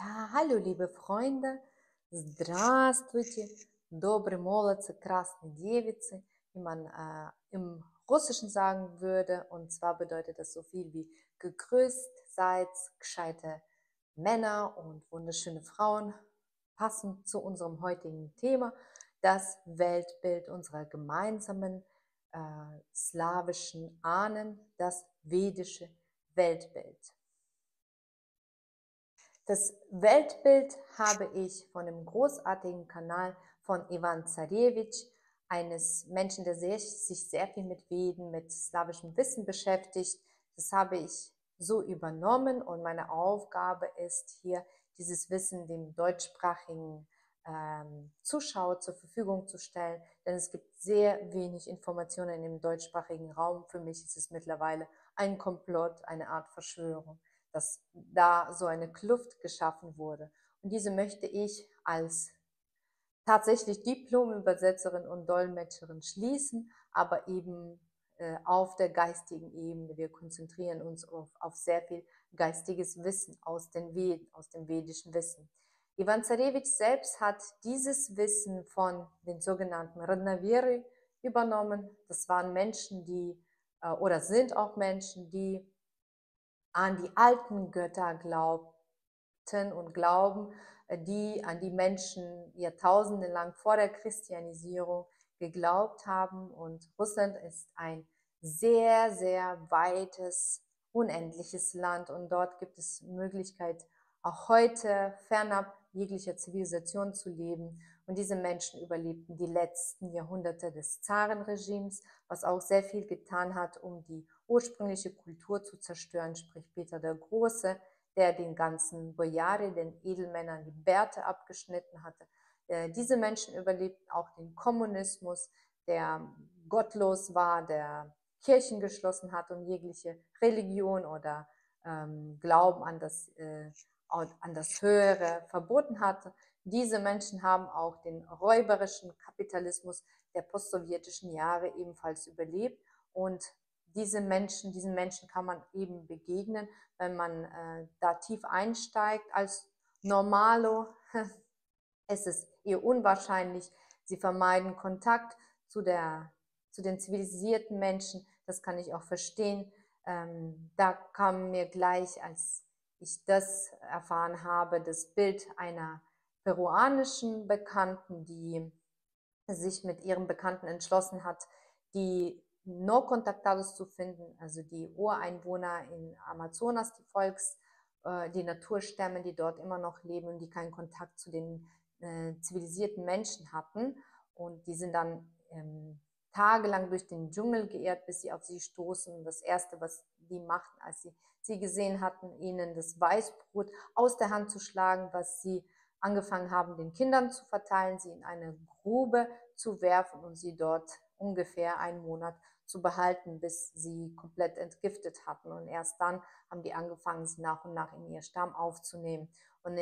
Ja, hallo liebe Freunde, здравствуйте, добрый молодцы, красные девицы, wie man im Russischen sagen würde. Und zwar bedeutet das so viel wie gegrüßt seid, gescheite Männer und wunderschöne Frauen, passend zu unserem heutigen Thema, das Weltbild unserer gemeinsamen slawischen Ahnen, das vedische Weltbild. Das Weltbild habe ich von dem großartigen Kanal von Ivan Zarewitsch, eines Menschen, der sich sehr viel mit Veden, mit slawischem Wissen beschäftigt. Das habe ich so übernommen und meine Aufgabe ist hier, dieses Wissen dem deutschsprachigen Zuschauer zur Verfügung zu stellen, denn es gibt sehr wenig Informationen im deutschsprachigen Raum. Für mich ist es mittlerweile ein Komplott, eine Art Verschwörung, dass da so eine Kluft geschaffen wurde. Und diese möchte ich als tatsächlich Diplom-Übersetzerin und Dolmetscherin schließen, aber eben auf der geistigen Ebene. Wir konzentrieren uns auf sehr viel geistiges Wissen aus den Veden, aus dem vedischen Wissen. Ivan Zarewitsch selbst hat dieses Wissen von den sogenannten Radnaviri übernommen. Das waren Menschen, die oder sind auch Menschen, die an die alten Götter glaubten und glauben, die an die Menschen Jahrtausende lang vor der Christianisierung geglaubt haben. Und Russland ist ein sehr, sehr weites, unendliches Land und dort gibt es Möglichkeit, auch heute fernab jeglicher Zivilisation zu leben. Und diese Menschen überlebten die letzten Jahrhunderte des Zarenregimes, was auch sehr viel getan hat, um die ursprüngliche Kultur zu zerstören, sprich Peter der Große, der den ganzen Bojari, den Edelmännern, die Bärte abgeschnitten hatte. Diese Menschen überlebten auch den Kommunismus, der gottlos war, der Kirchen geschlossen hat und jegliche Religion oder Glauben an das Höhere verboten hatte. Diese Menschen haben auch den räuberischen Kapitalismus der postsowjetischen Jahre ebenfalls überlebt und diesen Menschen kann man eben begegnen, wenn man da tief einsteigt. Als Normalo ist es eher unwahrscheinlich. Sie vermeiden Kontakt zu den zivilisierten Menschen. Das kann ich auch verstehen. Da kam mir gleich, als ich das erfahren habe, das Bild einer peruanischen Bekannten, die sich mit ihrem Bekannten entschlossen hat, die No Contactados zu finden, also die Ureinwohner in Amazonas, die Naturstämme, die dort immer noch leben und die keinen Kontakt zu den zivilisierten Menschen hatten. Und die sind dann tagelang durch den Dschungel geirrt, bis sie auf sie stoßen. Und das Erste, was die machten, als sie gesehen hatten, ihnen das Weißbrot aus der Hand zu schlagen, was sie angefangen haben, den Kindern zu verteilen, sie in eine Grube zu werfen und sie dort ungefähr einen Monat zu behalten, bis sie komplett entgiftet hatten. Und erst dann haben die angefangen, sie nach und nach in ihr Stamm aufzunehmen. Und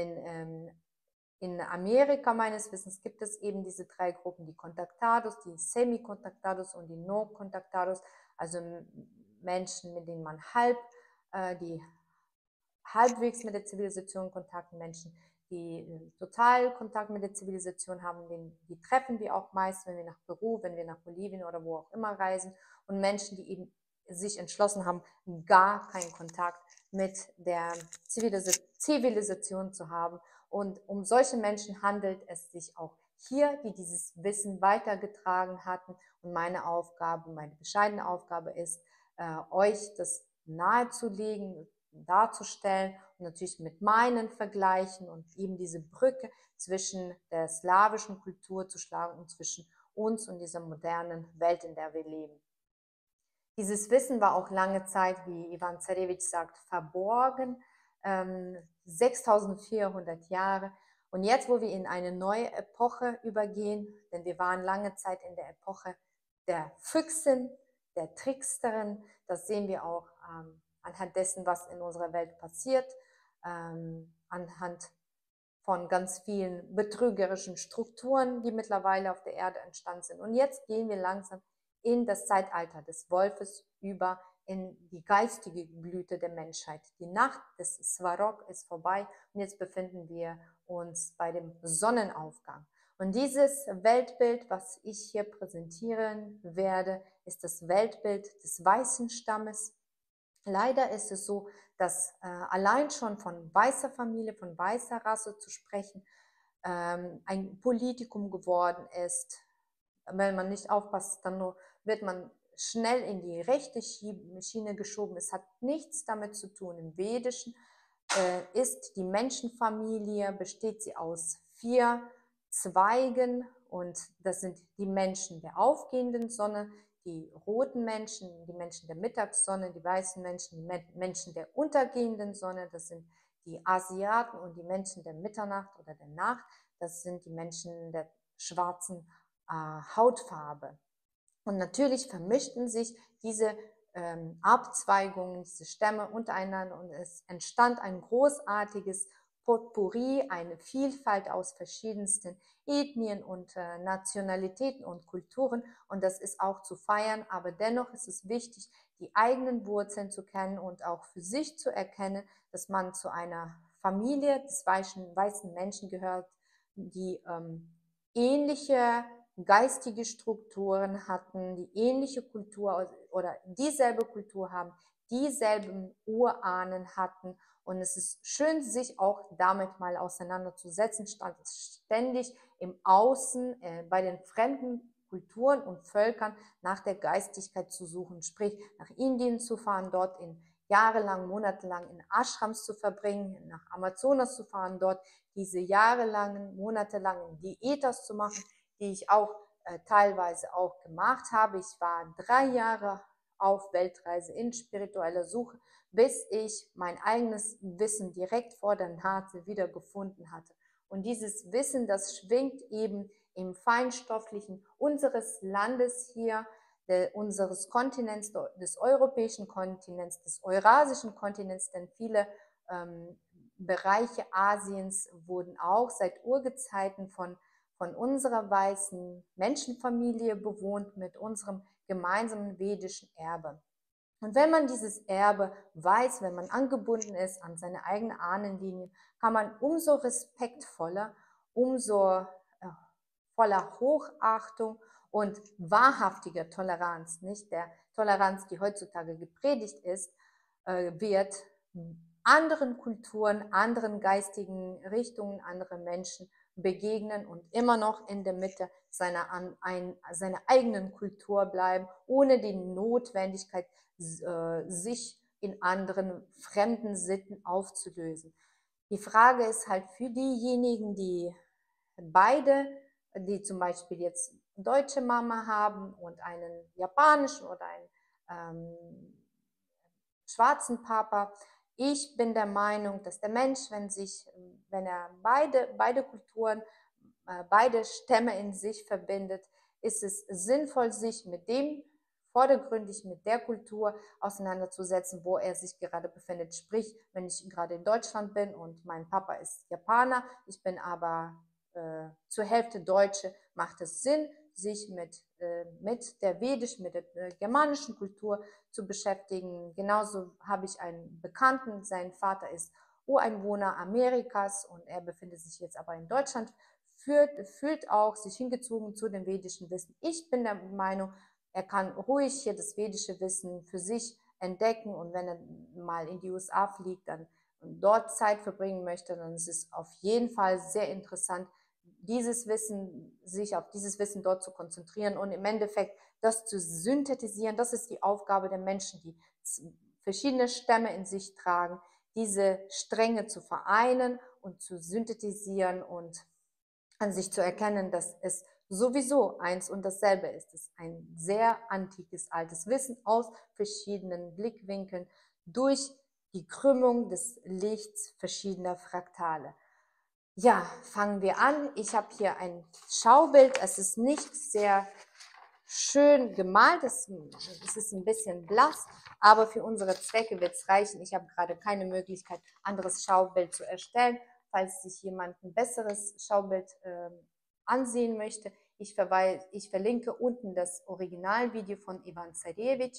in Amerika meines Wissens gibt es eben diese drei Gruppen, die Contactados, die Semi-Contactados und die No-Contactados, also Menschen, mit denen man die halbwegs mit der Zivilisation Kontakt, Menschen, die total Kontakt mit der Zivilisation haben, die treffen wir auch meist, wenn wir nach Peru, wenn wir nach Bolivien oder wo auch immer reisen, und Menschen, die eben sich entschlossen haben, gar keinen Kontakt mit der Zivilisation zu haben. Und um solche Menschen handelt es sich auch hier, die dieses Wissen weitergetragen hatten. Und meine Aufgabe, meine bescheidene Aufgabe ist, euch das nahezulegen, darzustellen und natürlich mit meinen Vergleichen und eben diese Brücke zwischen der slawischen Kultur zu schlagen und zwischen uns und dieser modernen Welt, in der wir leben. Dieses Wissen war auch lange Zeit, wie Ivan Zarewitsch sagt, verborgen, 6400 Jahre. Und jetzt, wo wir in eine neue Epoche übergehen, denn wir waren lange Zeit in der Epoche der Füchsin, der Tricksterin, das sehen wir auch anhand dessen, was in unserer Welt passiert, anhand von ganz vielen betrügerischen Strukturen, die mittlerweile auf der Erde entstanden sind. Und jetzt gehen wir langsam in das Zeitalter des Wolfes über, in die geistige Blüte der Menschheit. Die Nacht des Svarog ist vorbei und jetzt befinden wir uns bei dem Sonnenaufgang. Und dieses Weltbild, was ich hier präsentieren werde, ist das Weltbild des weißen Stammes. Leider ist es so, dass allein schon von weißer Familie, von weißer Rasse zu sprechen, ein Politikum geworden ist. Wenn man nicht aufpasst, dann wird man schnell in die rechte Schiene geschoben. Es hat nichts damit zu tun. Im Vedischen ist die Menschenfamilie, besteht sie aus 4 Zweigen und das sind die Menschen der aufgehenden Sonne, die roten Menschen, die Menschen der Mittagssonne, die weißen Menschen, die Menschen der untergehenden Sonne, das sind die Asiaten und die Menschen der Mitternacht oder der Nacht, das sind die Menschen der schwarzen Hautfarbe. Und natürlich vermischten sich diese Abzweigungen, diese Stämme untereinander und es entstand ein großartiges Potpourri, eine Vielfalt aus verschiedensten Ethnien und Nationalitäten und Kulturen und das ist auch zu feiern, aber dennoch ist es wichtig, die eigenen Wurzeln zu kennen und auch für sich zu erkennen, dass man zu einer Familie des weißen Menschen gehört, die ähnliche geistige Strukturen hatten, die ähnliche Kultur oder dieselbe Kultur haben, dieselben Urahnen hatten. Und es ist schön, sich auch damit mal auseinanderzusetzen, statt ständig im Außen bei den fremden Kulturen und Völkern nach der Geistigkeit zu suchen, sprich nach Indien zu fahren, dort jahrelang, monatelang in Ashrams zu verbringen, nach Amazonas zu fahren, dort diese jahrelangen, monatelangen Diätas zu machen, die ich auch teilweise auch gemacht habe. Ich war 3 Jahre auf Weltreise in spiritueller Suche, bis ich mein eigenes Wissen direkt vor der Nase wieder gefunden hatte. Und dieses Wissen, das schwingt eben im Feinstofflichen unseres Landes hier, unseres Kontinents, des europäischen Kontinents, des eurasischen Kontinents, denn viele Bereiche Asiens wurden auch seit Urgezeiten von unserer weißen Menschenfamilie bewohnt mit unserem gemeinsamen vedischen Erbe. Und wenn man dieses Erbe weiß, wenn man angebunden ist an seine eigene Ahnenlinie, kann man umso respektvoller, umso voller Hochachtung und wahrhaftiger Toleranz, nicht der Toleranz, die heutzutage gepredigt ist, wird anderen Kulturen, anderen geistigen Richtungen, anderen Menschen begegnen und immer noch in der Mitte seiner eigenen Kultur bleiben, ohne die Notwendigkeit, sich in anderen fremden Sitten aufzulösen. Die Frage ist halt für diejenigen, die zum Beispiel jetzt eine deutsche Mama haben und einen japanischen oder einen schwarzen Papa. Ich bin der Meinung, dass der Mensch, wenn er beide Kulturen, beide Stämme in sich verbindet, ist es sinnvoll, sich vordergründig mit der Kultur auseinanderzusetzen, wo er sich gerade befindet. Sprich, wenn ich gerade in Deutschland bin und mein Papa ist Japaner, ich bin aber zur Hälfte Deutsche, macht es Sinn, sich mit der vedischen, mit der germanischen Kultur zu beschäftigen. Genauso habe ich einen Bekannten, sein Vater ist Ureinwohner Amerikas und er befindet sich jetzt aber in Deutschland, fühlt auch sich hingezogen zu dem vedischen Wissen. Ich bin der Meinung, er kann ruhig hier das vedische Wissen für sich entdecken und wenn er mal in die USA fliegt, dann und dort Zeit verbringen möchte, dann ist es auf jeden Fall sehr interessant, sich auf dieses Wissen dort zu konzentrieren und im Endeffekt das zu synthetisieren. Das ist die Aufgabe der Menschen, die verschiedene Stämme in sich tragen, diese Stränge zu vereinen und zu synthetisieren und an sich zu erkennen, dass es sowieso eins und dasselbe ist. Es ist ein sehr antikes, altes Wissen aus verschiedenen Blickwinkeln durch die Krümmung des Lichts verschiedener Fraktale. Ja, fangen wir an. Ich habe hier ein Schaubild. Es ist nicht sehr schön gemalt. Es ist ein bisschen blass, aber für unsere Zwecke wird es reichen. Ich habe gerade keine Möglichkeit, anderes Schaubild zu erstellen. Falls sich jemand ein besseres Schaubild ansehen möchte, ich verlinke unten das Originalvideo von Ivan Zarevic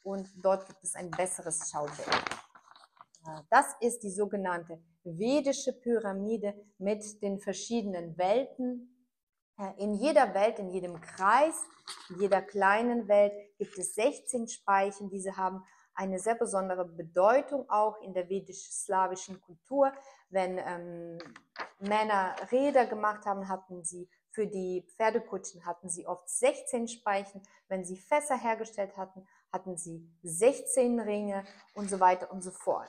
und dort gibt es ein besseres Schaubild. Das ist die sogenannte vedische Pyramide mit den verschiedenen Welten. In jeder Welt, in jedem Kreis, in jeder kleinen Welt gibt es 16 Speichen. Diese haben eine sehr besondere Bedeutung auch in der vedisch-slawischen Kultur. Wenn Männer Räder gemacht haben, hatten sie für die Pferdekutschen hatten sie oft 16 Speichen. Wenn sie Fässer hergestellt hatten, hatten sie 16 Ringe und so weiter und so fort.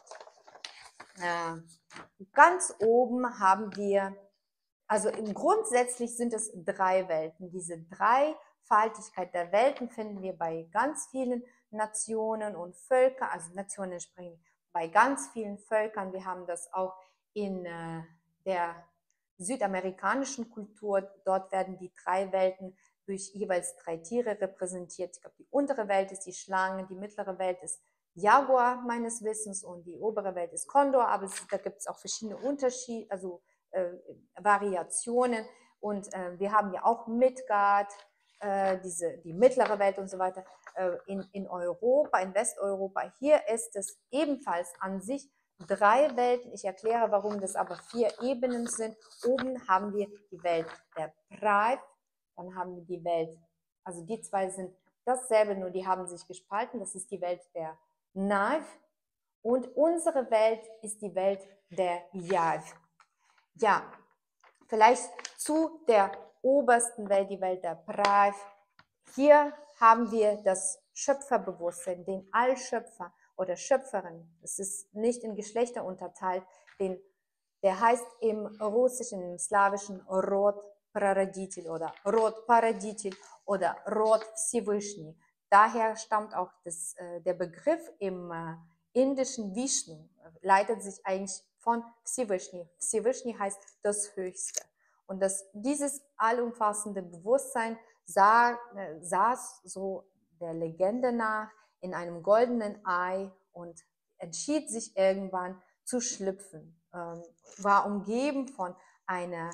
Ganz oben haben wir, also grundsätzlich sind es 3 Welten. Diese Dreifaltigkeit der Welten finden wir bei ganz vielen Nationen und Völkern, also Nationen sprechen bei ganz vielen Völkern. Wir haben das auch in der südamerikanischen Kultur. Dort werden die 3 Welten durch jeweils 3 Tiere repräsentiert. Ich glaube, die untere Welt ist die Schlange, die mittlere Welt ist Jaguar meines Wissens und die obere Welt ist Kondor, aber da gibt es auch verschiedene Unterschiede, also Variationen, und wir haben ja auch Midgard, die mittlere Welt und so weiter, in Europa, in Westeuropa. Hier ist es ebenfalls an sich 3 Welten. Ich erkläre, warum das aber 4 Ebenen sind. Oben haben wir die Welt der Pride, dann haben wir die Welt, also die 2 sind dasselbe, nur die haben sich gespalten. Das ist die Welt der Nav und unsere Welt ist die Welt der Yav. Ja, vielleicht zu der obersten Welt, die Welt der Prav. Hier haben wir das Schöpferbewusstsein, den Allschöpfer oder Schöpferin. Es ist nicht in Geschlechter unterteilt. Der heißt im Russischen, im Slawischen Rod Praroditel oder Rod Paraditel oder Rod Всевышний. Daher stammt auch der Begriff im indischen Vishnu, leitet sich eigentlich von Всевышний. Всевышний heißt das Höchste. Und dieses allumfassende Bewusstsein saß so der Legende nach in einem goldenen Ei und entschied sich irgendwann zu schlüpfen. War umgeben von einem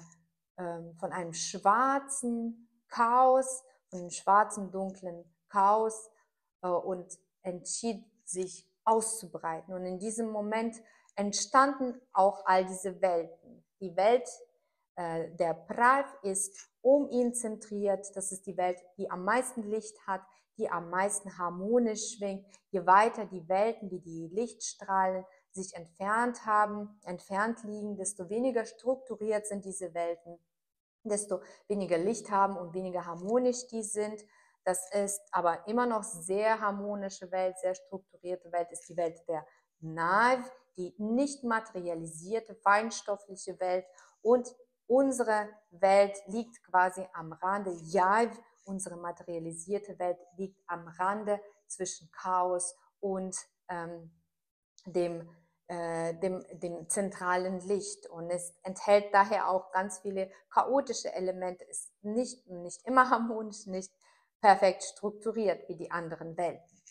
schwarzen Chaos, von einem schwarzen, dunklen Chaos und entschied sich auszubreiten. Und in diesem Moment entstanden auch all diese Welten. Die Welt der Prav ist um ihn zentriert. Das ist die Welt, die am meisten Licht hat, die am meisten harmonisch schwingt. Je weiter die Welten, wie die Lichtstrahlen sich entfernt liegen, desto weniger strukturiert sind diese Welten, desto weniger Licht haben und weniger harmonisch die sind. Das ist aber immer noch sehr harmonische Welt, sehr strukturierte Welt, ist die Welt der Nav, die nicht materialisierte, feinstoffliche Welt, und unsere Welt liegt quasi am Rande. Yav, unsere materialisierte Welt, liegt am Rande zwischen Chaos und dem zentralen Licht, und es enthält daher auch ganz viele chaotische Elemente, ist nicht immer harmonisch, nicht perfekt strukturiert wie die anderen Welten.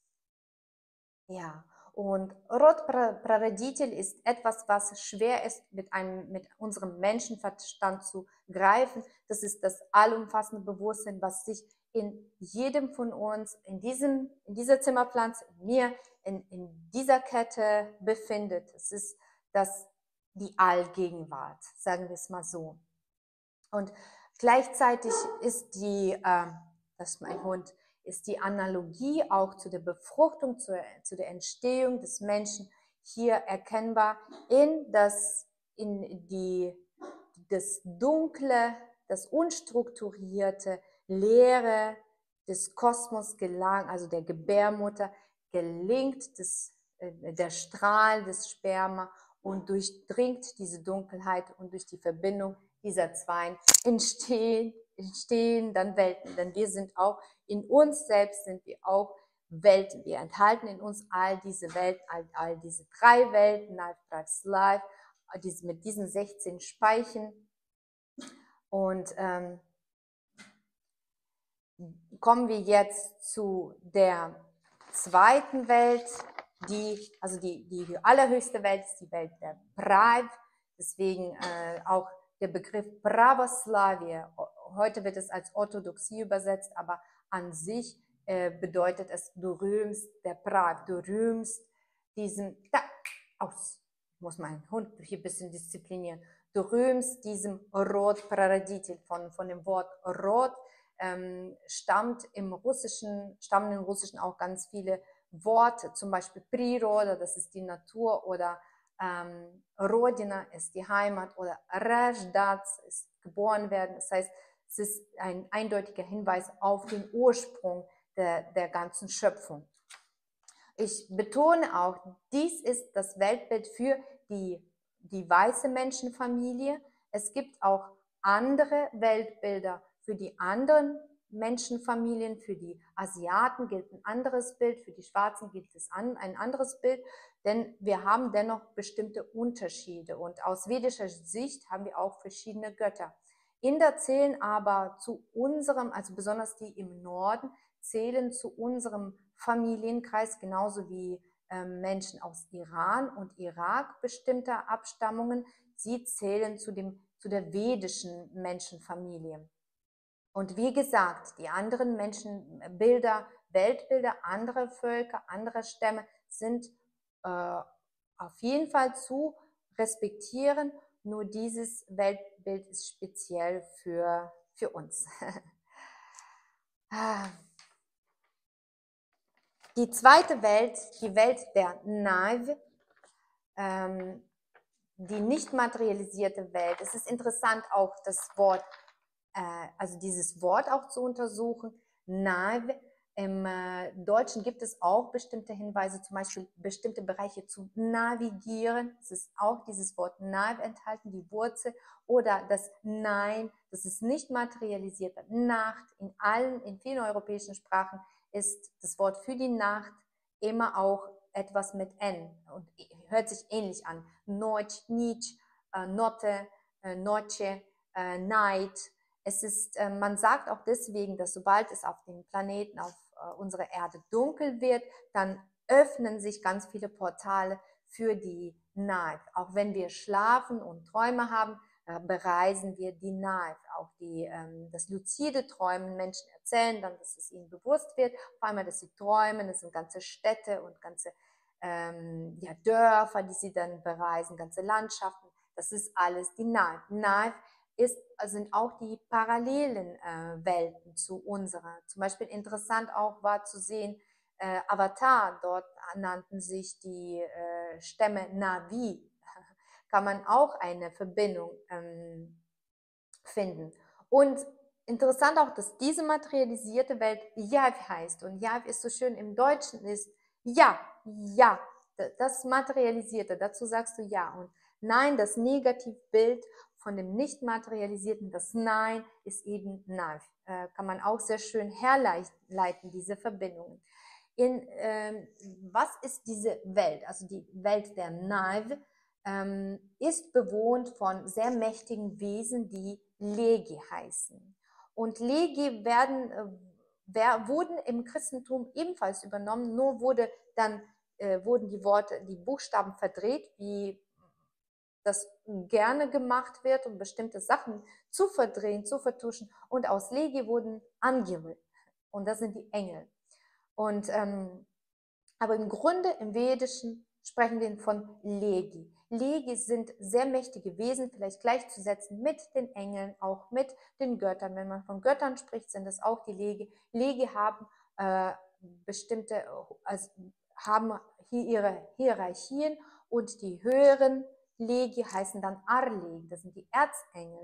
Ja, und Rod Praroditel ist etwas, was schwer ist mit unserem Menschenverstand zu greifen. Das ist das allumfassende Bewusstsein, was sich in jedem von uns, in dieser Zimmerpflanze, in mir, in dieser Kette befindet. Es ist die Allgegenwart, sagen wir es mal so. Und gleichzeitig ist das ist mein Hund, ist die Analogie auch zu der Befruchtung, zu der Entstehung des Menschen hier erkennbar in das Dunkle, das Unstrukturierte, Leere des Kosmos gelangt, also der Gebärmutter, gelingt der Strahl des Sperma und durchdringt diese Dunkelheit, und durch die Verbindung dieser zwei entstehen dann Welten. Denn wir sind auch, in uns selbst sind wir auch Welten. Wir enthalten in uns all diese Welten, all diese 3 Welten, Life Drives Life, mit diesen 16 Speichen. Und kommen wir jetzt zu der zweiten Welt, die allerhöchste Welt ist die Welt der Prav, deswegen auch der Begriff Pravoslavie. Heute wird es als Orthodoxie übersetzt, aber an sich bedeutet es, du rühmst der Prag, du rühmst diesen, ich muss meinen Hund hier ein bisschen disziplinieren, du rühmst diesem Rod Praraditel, von dem Wort Rod, stammen im Russischen auch ganz viele Worte, zum Beispiel Priroda, das ist die Natur, oder Rodina ist die Heimat, oder Rajdac ist geboren werden. Das heißt, es ist ein eindeutiger Hinweis auf den Ursprung der ganzen Schöpfung. Ich betone auch, dies ist das Weltbild für die weiße Menschenfamilie. Es gibt auch andere Weltbilder für die anderen Menschenfamilien. Für die Asiaten gilt ein anderes Bild, für die Schwarzen gilt es ein anderes Bild, denn wir haben dennoch bestimmte Unterschiede und aus vedischer Sicht haben wir auch verschiedene Götter. Inder zählen aber zu unserem, also besonders die im Norden, zählen zu unserem Familienkreis, genauso wie Menschen aus Iran und Irak bestimmter Abstammungen. Sie zählen zu der vedischen Menschenfamilie. Und wie gesagt, die anderen Menschenbilder, Weltbilder, andere Völker, andere Stämme sind auf jeden Fall zu respektieren. Nur dieses Weltbild ist speziell für uns. Die zweite Welt, die Welt der Naive, die nicht materialisierte Welt. Es ist interessant, auch das Wort, also dieses Wort auch zu untersuchen. Naive. Im Deutschen gibt es auch bestimmte Hinweise, zum Beispiel bestimmte Bereiche zu navigieren. Es ist auch dieses Wort Naive enthalten, die Wurzel, oder das Nein, das ist nicht materialisiert. Nacht, in vielen europäischen Sprachen ist das Wort für die Nacht immer auch etwas mit N und hört sich ähnlich an. Noc, Nic, Notte, Noche, Night. Es ist, man sagt auch deswegen, dass sobald es auf dem Planeten, auf unserer Erde dunkel wird, dann öffnen sich ganz viele Portale für die Night. Auch wenn wir schlafen und Träume haben, bereisen wir die Night. Auch das luzide Träumen, Menschen erzählen dann, dass es ihnen bewusst wird, auf einmal, dass sie träumen, es sind ganze Städte und ganze Dörfer, die sie dann bereisen, ganze Landschaften. Das ist alles die Night. Night sind auch die parallelen Welten zu unserer. Zum Beispiel interessant auch war zu sehen, Avatar, dort nannten sich die Stämme Navi. Kann man auch eine Verbindung finden. Und interessant auch, dass diese materialisierte Welt Yav heißt. Und Yav ist so schön im Deutschen, ist ja, ja, das Materialisierte, dazu sagst du ja. Und nein, das Negativbild von dem nicht materialisierten, das Nein ist eben Nav. Kann man auch sehr schön herleiten, diese Verbindungen. Was ist diese Welt? Also die Welt der Nav ist bewohnt von sehr mächtigen Wesen, die Legi heißen. Und Legi wurden im Christentum ebenfalls übernommen, nur wurden die Buchstaben verdreht, wie das gerne gemacht wird, um bestimmte Sachen zu verdrehen, zu vertuschen. Und aus Legi wurden Angele. Und das sind die Engel. Und, aber im Grunde, im Vedischen, sprechen wir von Legi. Legi sind sehr mächtige Wesen, vielleicht gleichzusetzen mit den Engeln, auch mit den Göttern. Wenn man von Göttern spricht, sind das auch die Legi. Legi haben haben hier ihre Hierarchien, und die höheren Legi heißen dann Arlegi, das sind die Erzengel.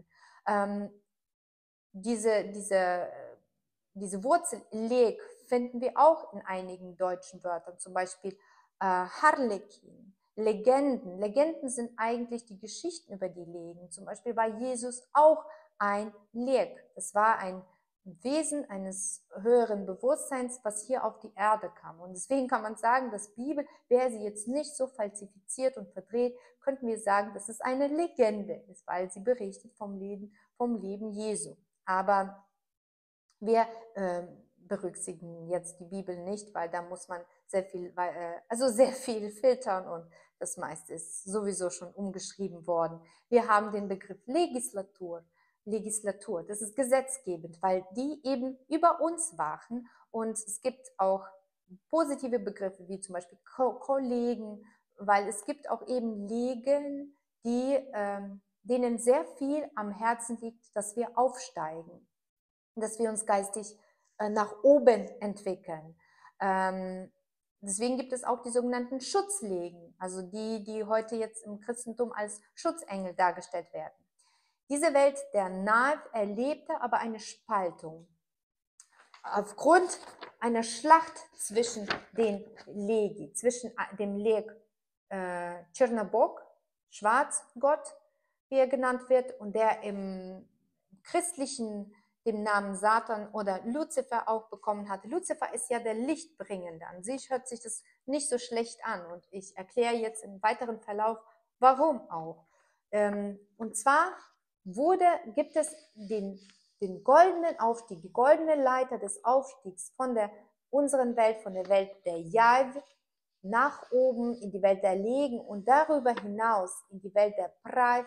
Diese Wurzel Leg finden wir auch in einigen deutschen Wörtern, zum Beispiel Harlekin, Legenden. Legenden sind eigentlich die Geschichten über die Legen. Zum Beispiel war Jesus auch ein Leg. Das war ein Wesen eines höheren Bewusstseins, was hier auf die Erde kam. Und deswegen kann man sagen, dass Bibel, wäre sie jetzt nicht so falsifiziert und verdreht, könnten wir sagen, dass es eine Legende ist, weil sie berichtet vom Leben Jesu. Aber wir berücksichtigen jetzt die Bibel nicht, weil da muss man sehr viel filtern, und das meiste ist sowieso schon umgeschrieben worden. Wir haben den Begriff Legislatur, das ist gesetzgebend, weil die eben über uns wachen und es gibt auch positive Begriffe, wie zum Beispiel Kollegen, weil es gibt auch eben Legen, denen sehr viel am Herzen liegt, dass wir aufsteigen, dass wir uns geistig nach oben entwickeln. Deswegen gibt es auch die sogenannten Schutzlegen, also die heute jetzt im Christentum als Schutzengel dargestellt werden. Diese Welt der Nahe erlebte aber eine Spaltung. Aufgrund einer Schlacht zwischen den Legi, zwischen dem Leg Tschernobog, Schwarzgott, wie er genannt wird, und der im christlichen den Namen Satan oder Luzifer auch bekommen hat. Luzifer ist ja der Lichtbringende. An sich hört sich das nicht so schlecht an und ich erkläre jetzt im weiteren Verlauf, warum auch. Und zwar gibt es den goldenen Aufstieg, die goldene Leiter des Aufstiegs von der unseren Welt, von der Welt der Jav, nach oben in die Welt der Legen und darüber hinaus in die Welt der Prav,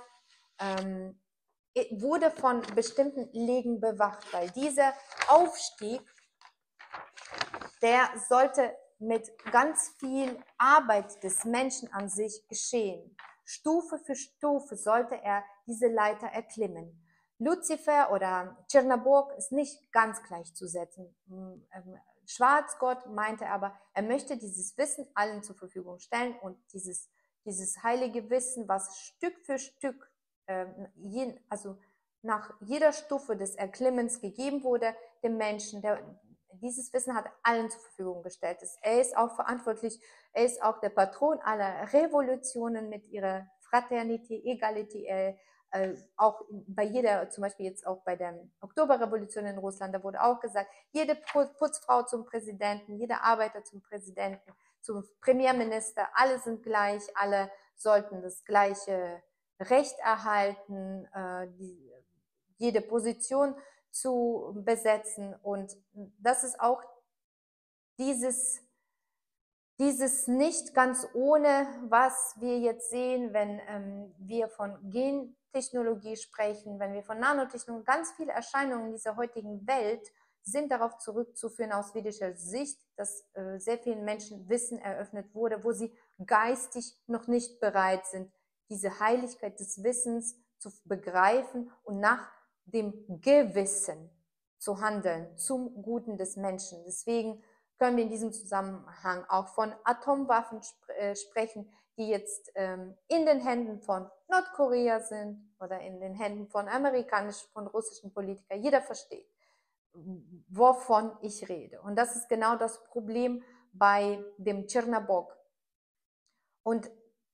wurde von bestimmten Legen bewacht, weil dieser Aufstieg, der sollte mit ganz viel Arbeit des Menschen an sich geschehen. Stufe für Stufe sollte er diese Leiter erklimmen. Luzifer oder Tschernobog ist nicht ganz gleichzusetzen. Schwarzgott meinte aber, er möchte dieses Wissen allen zur Verfügung stellen und dieses heilige Wissen, was Stück für Stück, also nach jeder Stufe des Erklimmens gegeben wurde, dem Menschen, dieses Wissen hat allen zur Verfügung gestellt. Er ist auch verantwortlich, er ist auch der Patron aller Revolutionen mit ihrer Fraternität, Egalität, auch bei jeder, zum Beispiel jetzt auch bei der Oktoberrevolution in Russland, da wurde auch gesagt, jede Putzfrau zum Präsidenten, jeder Arbeiter zum Präsidenten, zum Premierminister, alle sind gleich, alle sollten das gleiche Recht erhalten, jede Position zu besetzen. Und das ist auch dieses nicht ganz ohne, was wir jetzt sehen, wenn wir von Gentechnologie sprechen, wenn wir von Nanotechnologie, ganz viele Erscheinungen dieser heutigen Welt sind darauf zurückzuführen aus vedischer Sicht, dass sehr vielen Menschen Wissen eröffnet wurde, wo sie geistig noch nicht bereit sind, diese Heiligkeit des Wissens zu begreifen und nach dem Gewissen zu handeln, zum Guten des Menschen. Deswegen können wir in diesem Zusammenhang auch von Atomwaffen sprechen, die jetzt in den Händen von Nordkorea sind oder in den Händen von von russischen Politikern. Jeder versteht, wovon ich rede. Und das ist genau das Problem bei dem Tschernobog. Und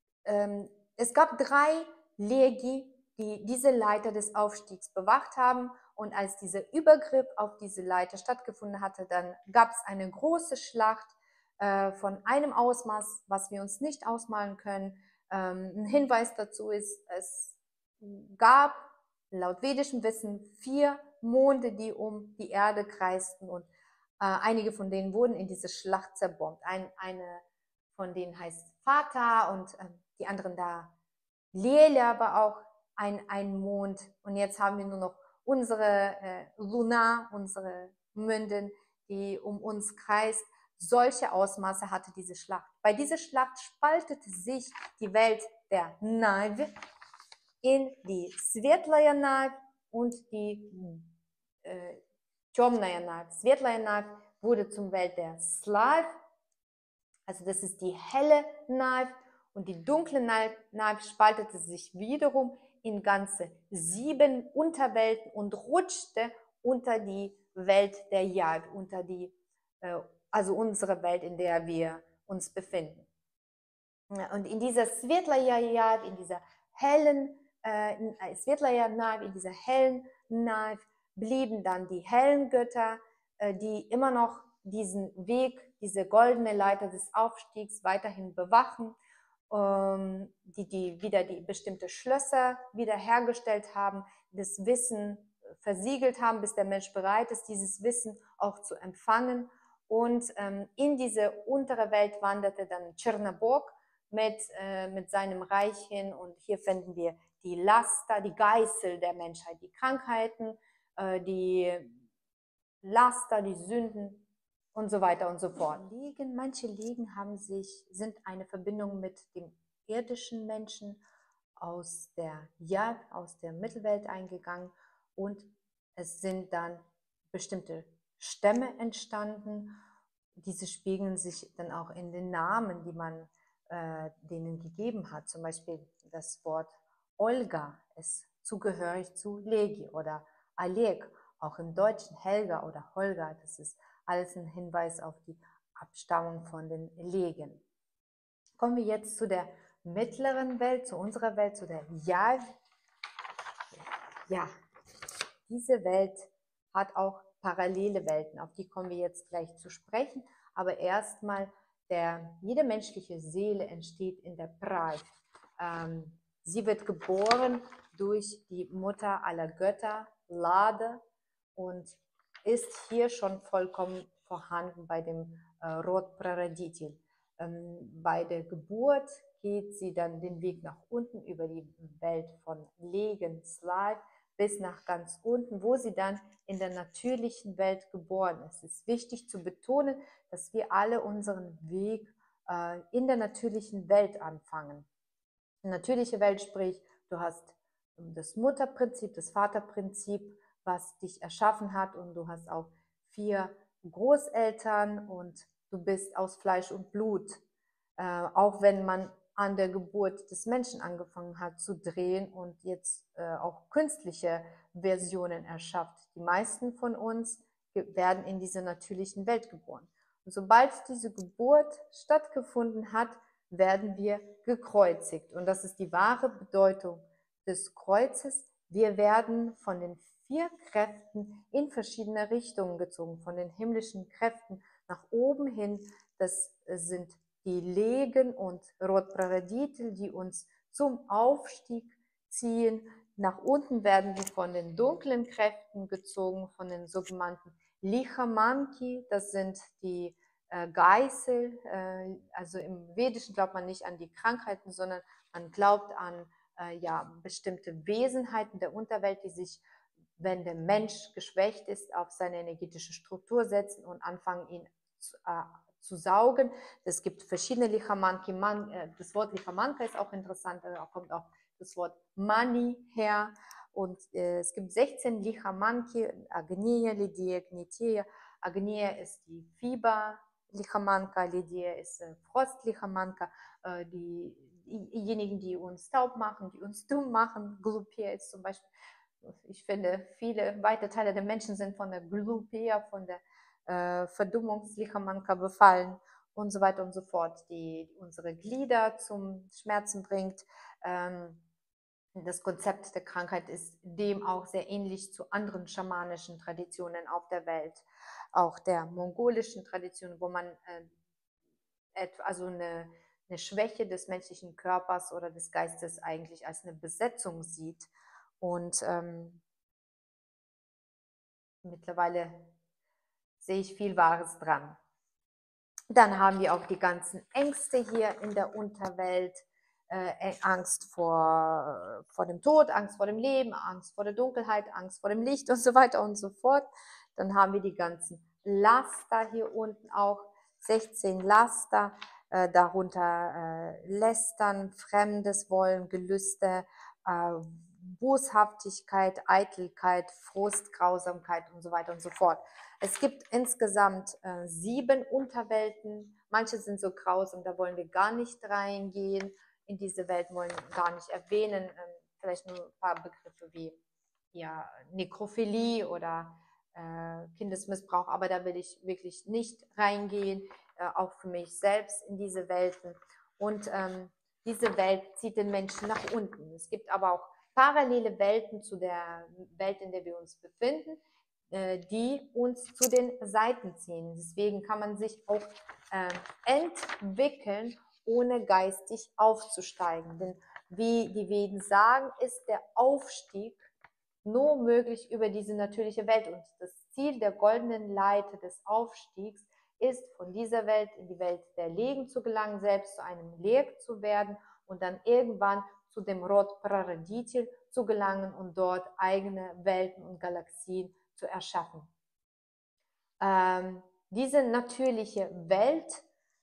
es gab 3 Legi, die diese Leiter des Aufstiegs bewacht haben. Und als dieser Übergriff auf diese Leiter stattgefunden hatte, dann gab es eine große Schlacht von einem Ausmaß, was wir uns nicht ausmalen können. Ein Hinweis dazu ist, es gab laut vedischem Wissen 4 Monde, die um die Erde kreisten und einige von denen wurden in diese Schlacht zerbombt. Eine von denen heißt Vater und die anderen da Lelia war auch ein Mond. Und jetzt haben wir nur noch unsere Luna, unsere Mündin, die um uns kreist. Solche Ausmaße hatte diese Schlacht. Bei dieser Schlacht spaltete sich die Welt der Navi in die Svetlaya Navi und die Temnaya Navi. Svetlaya Navi wurde zum Welt der Slav, also das ist die helle Navi, und die dunkle Navi spaltete sich wiederum in ganze 7 Unterwelten und rutschte unter die Welt der Yav, also unsere Welt, in der wir uns befinden. Und in dieser Svetlaya Yav, in dieser hellen Svetlaya Navi, in dieser hellen Navi blieben dann die hellen Götter, die immer noch diesen Weg, diese goldene Leiter des Aufstiegs weiterhin bewachen, die wieder die bestimmte Schlösser wiederhergestellt haben, das Wissen versiegelt haben, bis der Mensch bereit ist, dieses Wissen auch zu empfangen. Und in diese untere Welt wanderte dann Tschernobog mit seinem Reich hin. Und hier finden wir die Laster, die Geißel der Menschheit, die Krankheiten, die Laster, die Sünden und so weiter und so fort. Manche Liegen sind eine Verbindung mit dem irdischen Menschen aus der Mittelwelt eingegangen, und es sind dann bestimmte Stämme entstanden. Diese spiegeln sich dann auch in den Namen, die man denen gegeben hat. Zum Beispiel das Wort Olga ist zugehörig zu Legi oder Oleg, auch im Deutschen Helga oder Holga. Das ist alles ein Hinweis auf die Abstammung von den Legen. Kommen wir jetzt zu der mittleren Welt, zu unserer Welt, zu der Yav. Ja, diese Welt hat auch parallele Welten, auf die kommen wir jetzt gleich zu sprechen. Aber erstmal, jede menschliche Seele entsteht in der Praj. Sie wird geboren durch die Mutter aller Götter, Lade, und ist hier schon vollkommen vorhanden bei dem Rod Praraditil. Bei der Geburt geht sie dann den Weg nach unten über die Welt von Legen, Slav, bis nach ganz unten, wo sie dann in der natürlichen Welt geboren ist. Es ist wichtig zu betonen, dass wir alle unseren Weg in der natürlichen Welt anfangen. Die natürliche Welt, sprich, du hast das Mutterprinzip, das Vaterprinzip, was dich erschaffen hat, und du hast auch 4 Großeltern und du bist aus Fleisch und Blut. Auch wenn man an der Geburt des Menschen angefangen hat zu drehen und jetzt auch künstliche Versionen erschafft. Die meisten von uns werden in dieser natürlichen Welt geboren. Und sobald diese Geburt stattgefunden hat, werden wir gekreuzigt. Und das ist die wahre Bedeutung des Kreuzes. Wir werden von den 4 Kräften in verschiedene Richtungen gezogen, von den himmlischen Kräften nach oben hin. Das sind die Legen und Rod Praraditil, die uns zum Aufstieg ziehen. Nach unten werden wir von den dunklen Kräften gezogen, von den sogenannten Lichamanki, das sind die Geißel. Also im Vedischen glaubt man nicht an die Krankheiten, sondern man glaubt an bestimmte Wesenheiten der Unterwelt, die sich, wenn der Mensch geschwächt ist, auf seine energetische Struktur setzen und anfangen, ihn zu saugen. Es gibt verschiedene Lichamanki. Das Wort Lichamanka ist auch interessant, da kommt auch das Wort Mani her. Und es gibt 16 Lichamanki, Agneya, Lydia, Gnetia. Agneya ist die Fieber Lichamanka, Lydia ist Frost Lichamanka, diejenigen, die uns taub machen, die uns dumm machen. Glupia ist zum Beispiel, ich finde, viele weite Teile der Menschen sind von der Glupia, von der Verdummungslichamanka befallen und so weiter und so fort, die unsere Glieder zum Schmerzen bringt. Das Konzept der Krankheit ist dem auch sehr ähnlich zu anderen schamanischen Traditionen auf der Welt, auch der mongolischen Tradition, wo man eine Schwäche des menschlichen Körpers oder des Geistes eigentlich als eine Besetzung sieht. Und mittlerweile sehe ich viel Wahres dran. Dann haben wir auch die ganzen Ängste hier in der Unterwelt. Angst vor dem Tod, Angst vor dem Leben, Angst vor der Dunkelheit, Angst vor dem Licht und so weiter und so fort. Dann haben wir die ganzen Laster hier unten auch, 16 Laster, darunter Lästern, Fremdes wollen, Gelüste, Boshaftigkeit, Eitelkeit, Frust, Grausamkeit und so weiter und so fort. Es gibt insgesamt 7 Unterwelten. Manche sind so grausam, da wollen wir gar nicht reingehen. In diese Welt wollen wir gar nicht erwähnen. Vielleicht nur ein paar Begriffe wie Nekrophilie oder Kindesmissbrauch, aber da will ich wirklich nicht reingehen, auch für mich selbst in diese Welten. Und diese Welt zieht den Menschen nach unten. Es gibt aber auch parallele Welten zu der Welt, in der wir uns befinden, die uns zu den Seiten ziehen. Deswegen kann man sich auch entwickeln, ohne geistig aufzusteigen. Denn wie die Veden sagen, ist der Aufstieg nur möglich über diese natürliche Welt. Und das Ziel der goldenen Leiter des Aufstiegs ist, von dieser Welt in die Welt der Legen zu gelangen, selbst zu einem Leg zu werden und dann irgendwann zu dem Rod Praraditil zu gelangen und dort eigene Welten und Galaxien zu erschaffen. Diese natürliche Welt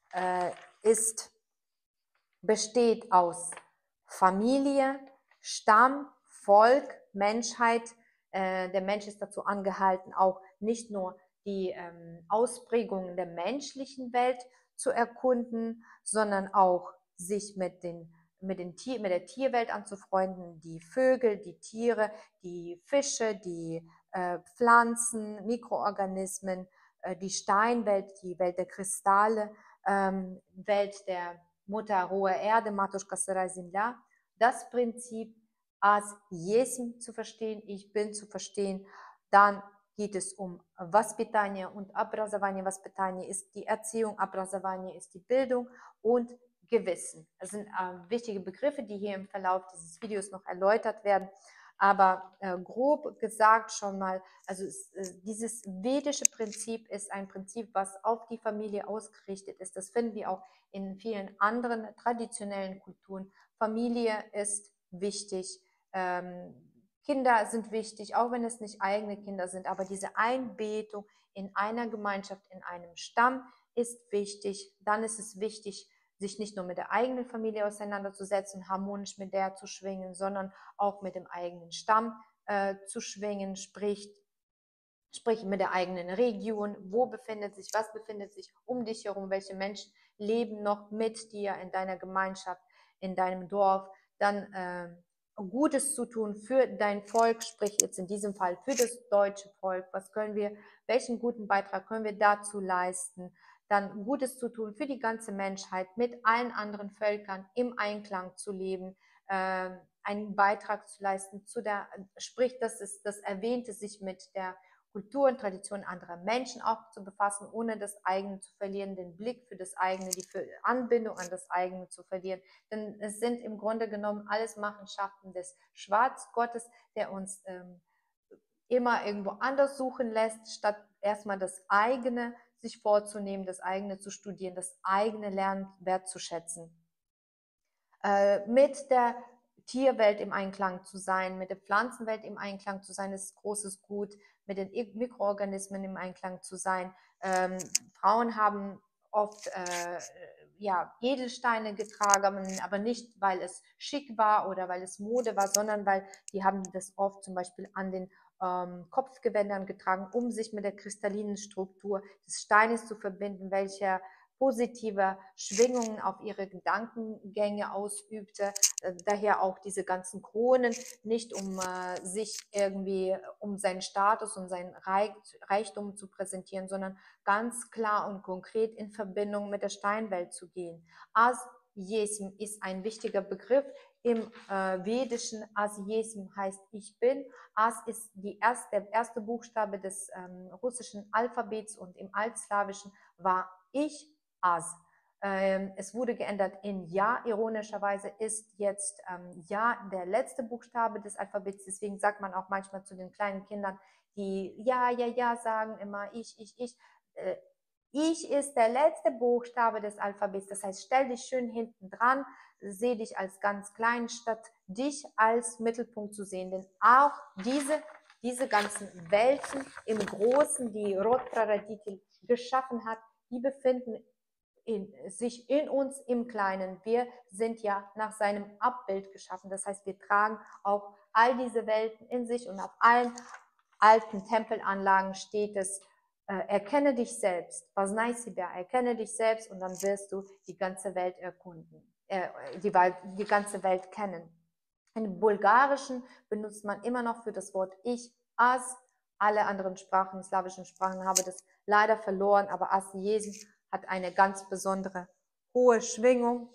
besteht aus Familie, Stamm, Volk, Menschheit. Der Mensch ist dazu angehalten, auch nicht nur die Ausprägungen der menschlichen Welt zu erkunden, sondern auch sich mit der Tierwelt anzufreunden, die Vögel, die Tiere, die Fische, die Pflanzen, Mikroorganismen, die Steinwelt, die Welt der Kristalle, Welt der Mutter rohe Erde, Матушка сырая земля. Das Prinzip als Jesm zu verstehen, ich bin zu verstehen. Dann geht es um Воспитание und Образование. Воспитание ist die Erziehung, Образование ist die Bildung und Gewissen. Das sind wichtige Begriffe, die hier im Verlauf dieses Videos noch erläutert werden. Aber grob gesagt schon mal, also dieses vedische Prinzip ist ein Prinzip, was auf die Familie ausgerichtet ist. Das finden wir auch in vielen anderen traditionellen Kulturen. Familie ist wichtig, Kinder sind wichtig, auch wenn es nicht eigene Kinder sind, aber diese Einbettung in einer Gemeinschaft, in einem Stamm ist wichtig. Dann ist es wichtig, sich nicht nur mit der eigenen Familie auseinanderzusetzen, harmonisch mit der zu schwingen, sondern auch mit dem eigenen Stamm zu schwingen, sprich mit der eigenen Region, was befindet sich um dich herum, welche Menschen leben noch mit dir in deiner Gemeinschaft, in deinem Dorf, dann Gutes zu tun für dein Volk, sprich jetzt in diesem Fall für das deutsche Volk, welchen guten Beitrag können wir dazu leisten, dann Gutes zu tun für die ganze Menschheit, mit allen anderen Völkern im Einklang zu leben, einen Beitrag zu leisten sprich, das ist das Erwähnte, sich mit der Kultur und Tradition anderer Menschen auch zu befassen, ohne das eigene zu verlieren, den Blick für das eigene, die Anbindung an das eigene zu verlieren. Denn es sind im Grunde genommen alles Machenschaften des Schwarzgottes, der uns immer irgendwo anders suchen lässt, statt erstmal das eigene sich vorzunehmen, das eigene zu studieren, das eigene Lernen wertzuschätzen. Mit der Tierwelt im Einklang zu sein, mit der Pflanzenwelt im Einklang zu sein, ist großes Gut, mit den Mikroorganismen im Einklang zu sein. Frauen haben oft Edelsteine getragen, aber nicht, weil es schick war oder weil es Mode war, sondern weil die haben das oft zum Beispiel an den Kopfgewändern getragen, um sich mit der kristallinen Struktur des Steines zu verbinden, welcher positive Schwingungen auf ihre Gedankengänge ausübte. Daher auch diese ganzen Kronen, nicht um sich irgendwie, um seinen Status und seinen Reichtum zu präsentieren, sondern ganz klar und konkret in Verbindung mit der Steinwelt zu gehen. As-Jesm ist ein wichtiger Begriff. Im Vedischen As-Jesm heißt ich bin. As ist der erste Buchstabe des russischen Alphabets und im Altslawischen war ich, As. Es wurde geändert in Ja. Ironischerweise ist jetzt Ja der letzte Buchstabe des Alphabets. Deswegen sagt man auch manchmal zu den kleinen Kindern, die Ja sagen, immer ich. Ich ist der letzte Buchstabe des Alphabets. Das heißt, stell dich schön hinten dran, sehe dich als ganz klein, statt dich als Mittelpunkt zu sehen. Denn auch diese ganzen Welten im Großen, die Rod Praraditil geschaffen hat, die befinden sich in uns im Kleinen. Wir sind ja nach seinem Abbild geschaffen. Das heißt, wir tragen auch all diese Welten in sich und auf allen alten Tempelanlagen steht es, erkenne dich selbst, познай себя, erkenne dich selbst und dann wirst du die ganze Welt erkunden, die ganze Welt kennen. Im Bulgarischen benutzt man immer noch für das Wort ich, as. Alle anderen Sprachen, slawischen Sprachen, haben das leider verloren, aber as-Jesm hat eine ganz besondere hohe Schwingung.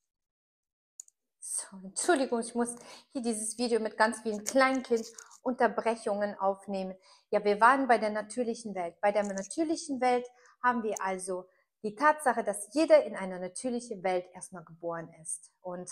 So, Entschuldigung, ich muss hier dieses Video mit ganz vielen Kleinkindunterbrechungen aufnehmen. Ja, wir waren bei der natürlichen Welt. Bei der natürlichen Welt haben wir also die Tatsache, dass jeder in einer natürlichen Welt erstmal geboren ist. Und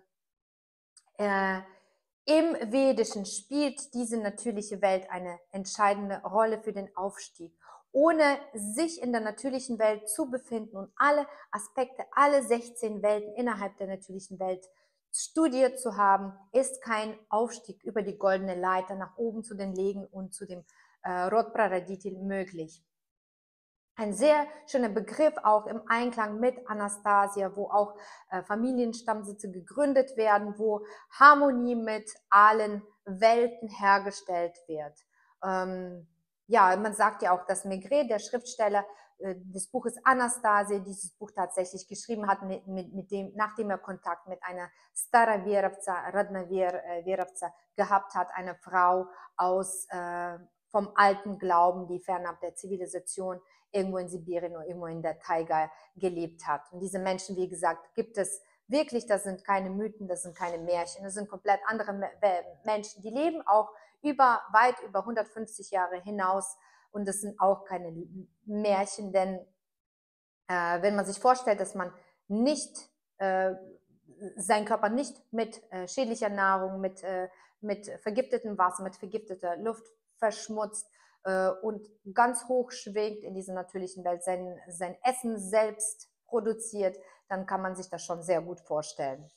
im Vedischen spielt diese natürliche Welt eine entscheidende Rolle für den Aufstieg. Ohne sich in der natürlichen Welt zu befinden und alle Aspekte, alle 16 Welten innerhalb der natürlichen Welt studiert zu haben, ist kein Aufstieg über die goldene Leiter nach oben zu den Legen und zu dem Rod Praraditil möglich. Ein sehr schöner Begriff, auch im Einklang mit Anastasia, wo auch Familienstammsitze gegründet werden, wo Harmonie mit allen Welten hergestellt wird. Ja, man sagt ja auch, dass Maigret, der Schriftsteller des Buches Anastasia, dieses Buch tatsächlich geschrieben hat, nachdem er Kontakt mit einer Stara Verovca, Radna Verovca gehabt hat, einer Frau vom alten Glauben, die fernab der Zivilisation irgendwo in Sibirien oder irgendwo in der Taiga gelebt hat. Und diese Menschen, wie gesagt, gibt es wirklich, das sind keine Mythen, das sind keine Märchen, das sind komplett andere Menschen, die leben auch weit über 150 Jahre hinaus und das sind auch keine Märchen, denn wenn man sich vorstellt, dass man nicht seinen Körper nicht mit schädlicher Nahrung, mit vergiftetem Wasser, mit vergifteter Luft verschmutzt und ganz hoch schwingt in dieser natürlichen Welt, sein Essen selbst produziert, dann kann man sich das schon sehr gut vorstellen.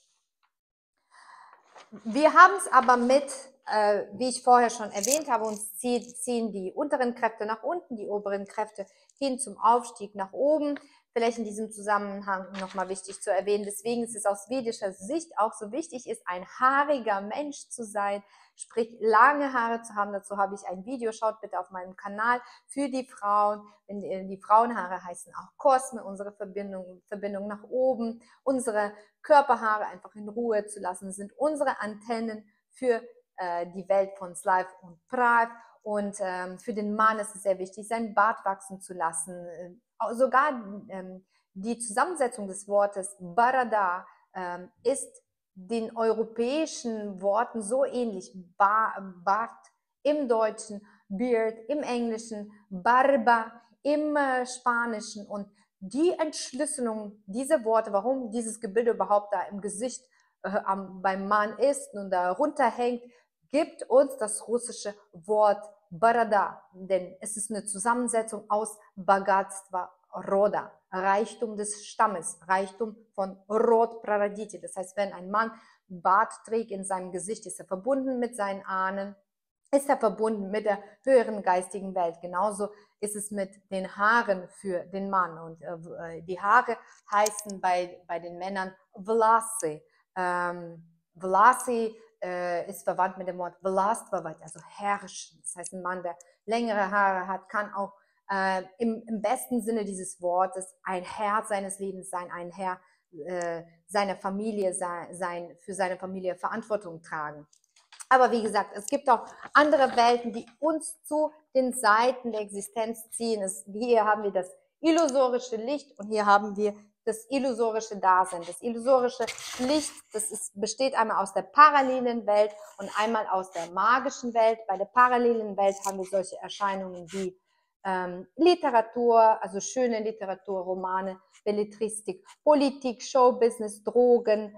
Wir haben es aber mit, wie ich vorher schon erwähnt habe, uns ziehen die unteren Kräfte nach unten, die oberen Kräfte hin zum Aufstieg nach oben. Vielleicht in diesem Zusammenhang nochmal wichtig zu erwähnen. Deswegen ist es aus vedischer Sicht auch so wichtig, ist ein haariger Mensch zu sein, sprich lange Haare zu haben. Dazu habe ich ein Video, schaut bitte auf meinem Kanal, für die Frauen. Die Frauenhaare heißen auch Kosme, unsere Verbindung nach oben, unsere Körperhaare einfach in Ruhe zu lassen, sind unsere Antennen für die Welt von Slav und Prav. Und für den Mann ist es sehr wichtig, seinen Bart wachsen zu lassen. Sogar die Zusammensetzung des Wortes Barada ist den europäischen Worten so ähnlich. Bart im Deutschen, Beard im Englischen, Barba im Spanischen. Und die Entschlüsselung dieser Worte, warum dieses Gebilde überhaupt da im Gesicht beim Mann ist und da runterhängt, gibt uns das russische Wort Barada, denn es ist eine Zusammensetzung aus Bagatstva Roda, Reichtum des Stammes, Reichtum von Rod Praraditi. Das heißt, wenn ein Mann Bart trägt in seinem Gesicht, ist er verbunden mit seinen Ahnen, ist er verbunden mit der höheren geistigen Welt. Genauso ist es mit den Haaren für den Mann. Und die Haare heißen bei den Männern Vlasy. Vlasy ist verwandt mit dem Wort Vlastva, also herrschen. Das heißt, ein Mann, der längere Haare hat, kann auch im besten Sinne dieses Wortes ein Herr seines Lebens sein, ein Herr seiner Familie sein, für seine Familie Verantwortung tragen. Aber wie gesagt, es gibt auch andere Welten, die uns zu den Seiten der Existenz ziehen. Hier haben wir das illusorische Licht und hier haben wir das illusorische Dasein. Das illusorische Licht, besteht einmal aus der parallelen Welt und einmal aus der magischen Welt. Bei der parallelen Welt haben wir solche Erscheinungen wie Literatur, also schöne Literatur, Romane, Belletristik, Politik, Showbusiness, Drogen,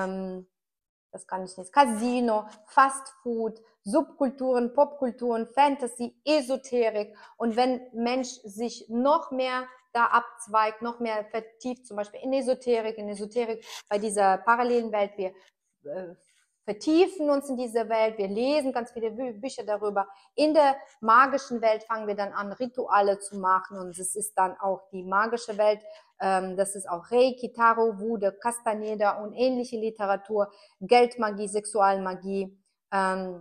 das kann ich nicht, Casino, Fast Food, Subkulturen, Popkulturen, Fantasy, Esoterik. Und wenn Mensch sich noch mehr da abzweigt, noch mehr vertieft, zum Beispiel in Esoterik, bei dieser parallelen Welt, wir vertiefen uns in diese Welt, wir lesen ganz viele Bücher darüber. In der magischen Welt fangen wir dann an, Rituale zu machen und es ist dann auch die magische Welt, das ist auch Reiki, Tarot, Voodoo, Castaneda und ähnliche Literatur, Geldmagie, Sexualmagie, das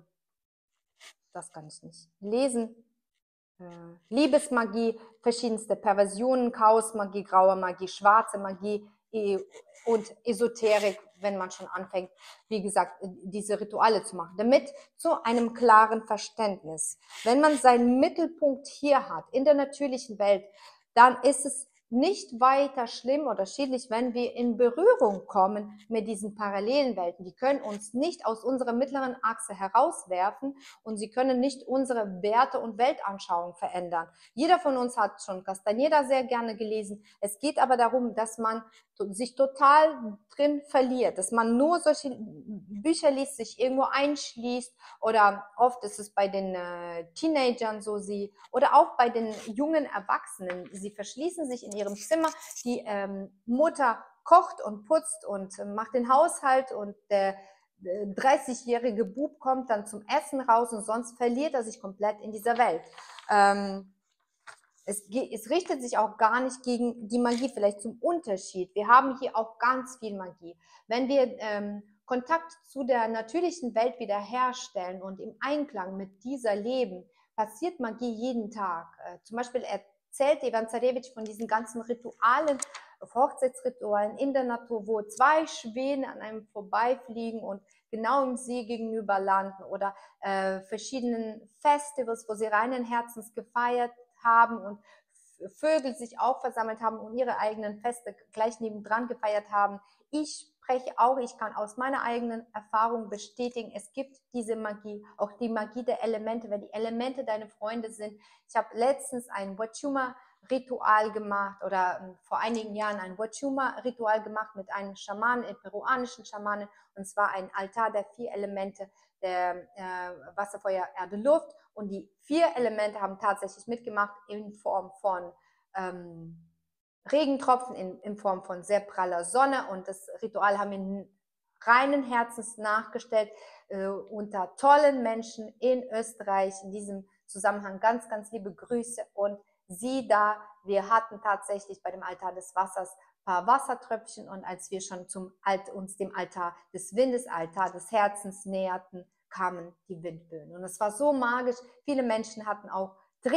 kann ich nicht lesen, Liebesmagie, verschiedenste Perversionen, Chaosmagie, graue Magie, schwarze Magie und Esoterik, wenn man schon anfängt, wie gesagt, diese Rituale zu machen, damit zu einem klaren Verständnis. Wenn man seinen Mittelpunkt hier hat, in der natürlichen Welt, dann ist es nicht weiter schlimm oder schädlich, wenn wir in Berührung kommen mit diesen parallelen Welten. Die können uns nicht aus unserer mittleren Achse herauswerfen und sie können nicht unsere Werte und Weltanschauung verändern. Jeder von uns hat schon Castaneda sehr gerne gelesen. Es geht aber darum, dass man sich total drin verliert, dass man nur solche Bücher liest, sich irgendwo einschließt oder oft ist es bei den Teenagern so, oder auch bei den jungen Erwachsenen, sie verschließen sich in ihrem Zimmer, die Mutter kocht und putzt und macht den Haushalt und der 30-jährige Bub kommt dann zum Essen raus und sonst verliert er sich komplett in dieser Welt. Es richtet sich auch gar nicht gegen die Magie, vielleicht zum Unterschied. Wir haben hier auch ganz viel Magie. Wenn wir Kontakt zu der natürlichen Welt wiederherstellen und im Einklang mit dieser leben, passiert Magie jeden Tag. Zum Beispiel erzählt Ivan Zarevich von diesen ganzen Ritualen, Hochzeitsritualen in der Natur, wo zwei Schwäne an einem vorbeifliegen und genau im See gegenüber landen, oder verschiedenen Festivals, wo sie reinen Herzens gefeiert haben und Vögel sich auch versammelt haben und ihre eigenen Feste gleich nebendran gefeiert haben. Ich spreche auch, ich kann aus meiner eigenen Erfahrung bestätigen, es gibt diese Magie, auch die Magie der Elemente, wenn die Elemente deine Freunde sind. Ich habe letztens ein Wachuma-Ritual gemacht, oder vor einigen Jahren ein Wachuma-Ritual gemacht mit einem Schamanen, einem peruanischen Schamanen, und zwar ein Altar der 4 Elemente, der Wasser, Feuer, Erde, Luft. Und die 4 Elemente haben tatsächlich mitgemacht in Form von Regentropfen, in Form von sehr praller Sonne. Und das Ritual haben wir reinen Herzens nachgestellt, unter tollen Menschen in Österreich. In diesem Zusammenhang ganz, ganz liebe Grüße. Und sieh da, wir hatten tatsächlich bei dem Altar des Wassers ein paar Wassertröpfchen, und als wir schon uns dem Altar des Windes, Altar des Herzens näherten, kamen die Windböen. Und es war so magisch. Viele Menschen hatten auch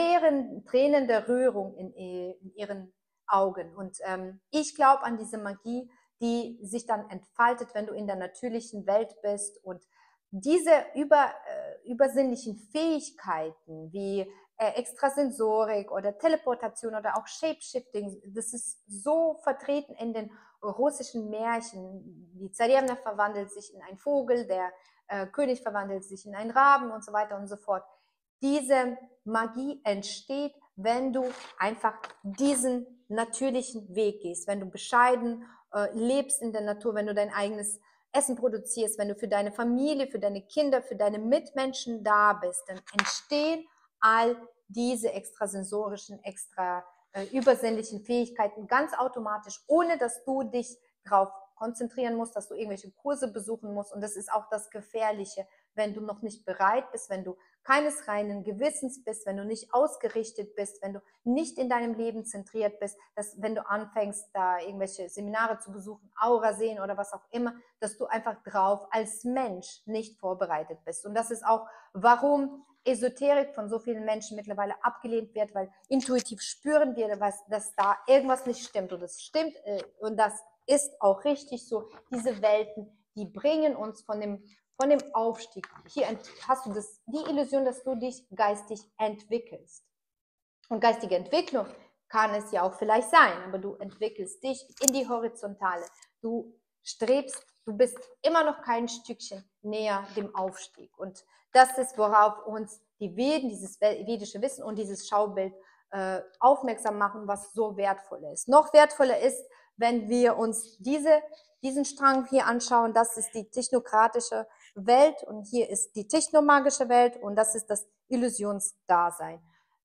Tränen der Rührung in ihren Augen. Und ich glaube an diese Magie, die sich dann entfaltet, wenn du in der natürlichen Welt bist. Und diese übersinnlichen Fähigkeiten wie Extrasensorik oder Teleportation oder auch Shapeshifting, das ist so vertreten in den russischen Märchen. Die Zarewna verwandelt sich in einen Vogel, der König verwandelt sich in einen Raben und so weiter und so fort. Diese Magie entsteht, wenn du einfach diesen natürlichen Weg gehst, wenn du bescheiden lebst in der Natur, wenn du dein eigenes Essen produzierst, wenn du für deine Familie, für deine Kinder, für deine Mitmenschen da bist, dann entstehen all diese extrasensorischen, übersinnlichen Fähigkeiten ganz automatisch, ohne dass du dich darauf konzentrieren musst, dass du irgendwelche Kurse besuchen musst. Und das ist auch das Gefährliche, wenn du noch nicht bereit bist, wenn du keines reinen Gewissens bist, wenn du nicht ausgerichtet bist, wenn du nicht in deinem Leben zentriert bist, dass wenn du anfängst, da irgendwelche Seminare zu besuchen, Aura sehen oder was auch immer, dass du einfach drauf als Mensch nicht vorbereitet bist. Und das ist auch, warum Esoterik von so vielen Menschen mittlerweile abgelehnt wird, weil intuitiv spüren wir, dass da irgendwas nicht stimmt. Und das stimmt, und das ist auch richtig so. Diese Welten, die bringen uns von dem Aufstieg. Hier hast du die Illusion, dass du dich geistig entwickelst. Und geistige Entwicklung kann es ja auch vielleicht sein, aber du entwickelst dich in die Horizontale. Du strebst, du bist immer noch kein Stückchen näher dem Aufstieg. Und das ist, worauf uns die Veden, dieses vedische Wissen und dieses Schaubild aufmerksam machen, was so wertvoll ist. Noch wertvoller ist, wenn wir uns diesen Strang hier anschauen. Das ist die technokratische Welt und hier ist die technomagische Welt und das ist das Illusionsdasein.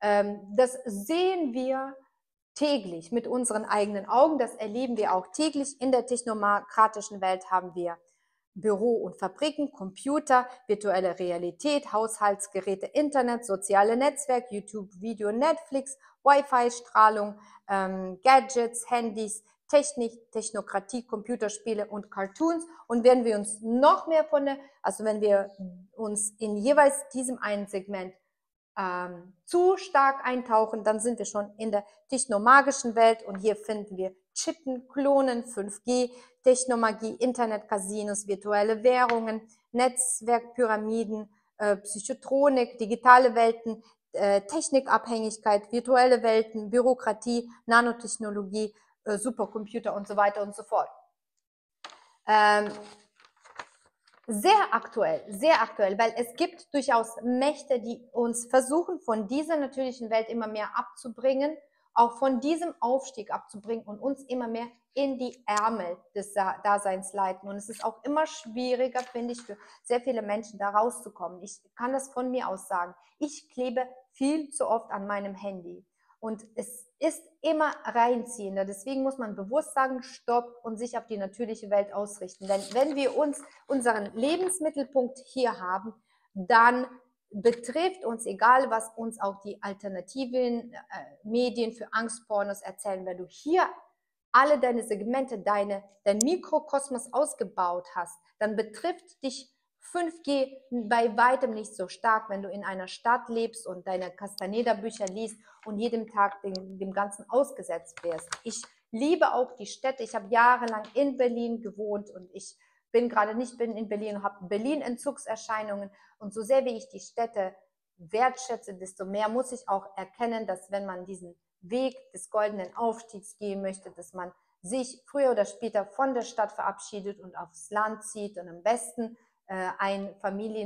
Das sehen wir täglich mit unseren eigenen Augen, das erleben wir auch täglich. In der technokratischen Welt haben wir Büro und Fabriken, Computer, virtuelle Realität, Haushaltsgeräte, Internet, soziale Netzwerke, YouTube, Video, Netflix, Wi-Fi-Strahlung, Gadgets, Handys, Technik, Technokratie, Computerspiele und Cartoons. Und wenn wir uns noch mehr wenn wir uns in jeweils diesem einen Segment zu stark eintauchen, dann sind wir schon in der technomagischen Welt und hier finden wir Chippen, Klonen, 5G, Technomagie, Internetcasinos, virtuelle Währungen, Netzwerkpyramiden, Psychotronik, digitale Welten, Technikabhängigkeit, virtuelle Welten, Bürokratie, Nanotechnologie, Supercomputer und so weiter und so fort. Sehr aktuell, weil es gibt durchaus Mächte, die uns versuchen, von dieser natürlichen Welt immer mehr abzubringen, auch von diesem Aufstieg abzubringen und uns immer mehr in die Ärmel des Daseins leiten. Und es ist auch immer schwieriger, finde ich, für sehr viele Menschen da rauszukommen. Ich kann das von mir aus sagen. Ich klebe viel zu oft an meinem Handy. Und es ist immer reinziehender. Deswegen muss man bewusst sagen, stopp und sich auf die natürliche Welt ausrichten. Denn wenn wir unseren Lebensmittelpunkt hier haben, dann betrifft uns, egal was uns auch die alternativen Medien für Angstpornos erzählen, wenn du hier alle deine Segmente, dein Mikrokosmos ausgebaut hast, dann betrifft dich 5G bei weitem nicht so stark, wenn du in einer Stadt lebst und deine Castaneda-Bücher liest und jedem Tag dem Ganzen ausgesetzt wirst. Ich liebe auch die Städte. Ich habe jahrelang in Berlin gewohnt und ich bin gerade nicht in Berlin und habe Berlin-Entzugserscheinungen. Und so sehr wie ich die Städte wertschätze, desto mehr muss ich auch erkennen, dass wenn man diesen Weg des goldenen Aufstiegs gehen möchte, dass man sich früher oder später von der Stadt verabschiedet und aufs Land zieht und am besten ein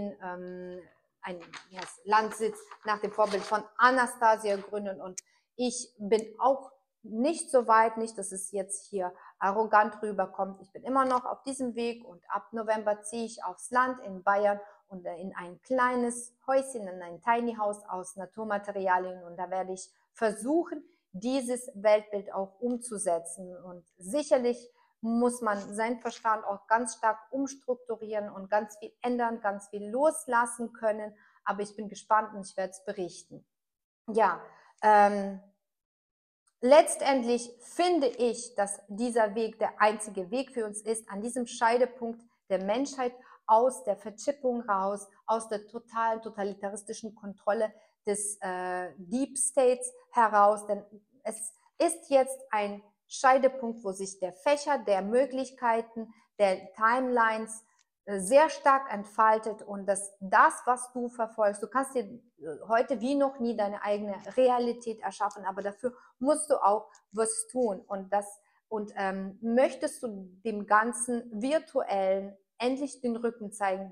Landsitz nach dem Vorbild von Anastasia gründen. Und ich bin auch nicht so weit, nicht, dass es jetzt hier arrogant rüberkommt. Ich bin immer noch auf diesem Weg und ab November ziehe ich aufs Land in Bayern und in ein kleines Häuschen, in ein Tiny House aus Naturmaterialien, und da werde ich versuchen, dieses Weltbild auch umzusetzen. Und sicherlich muss man seinen Verstand auch ganz stark umstrukturieren und ganz viel ändern, ganz viel loslassen können. Aber ich bin gespannt und ich werde es berichten. Ja, letztendlich finde ich, dass dieser Weg der einzige Weg für uns ist, an diesem Scheidepunkt der Menschheit aus der Verchippung raus, aus der totalen totalitaristischen Kontrolle des Deep States heraus. Denn es ist jetzt ein Scheidepunkt, wo sich der Fächer der Möglichkeiten, der Timelines sehr stark entfaltet, und das, was du verfolgst, du kannst dir heute wie noch nie deine eigene Realität erschaffen, aber dafür musst du auch was tun. Und möchtest du dem ganzen Virtuellen endlich den Rücken zeigen,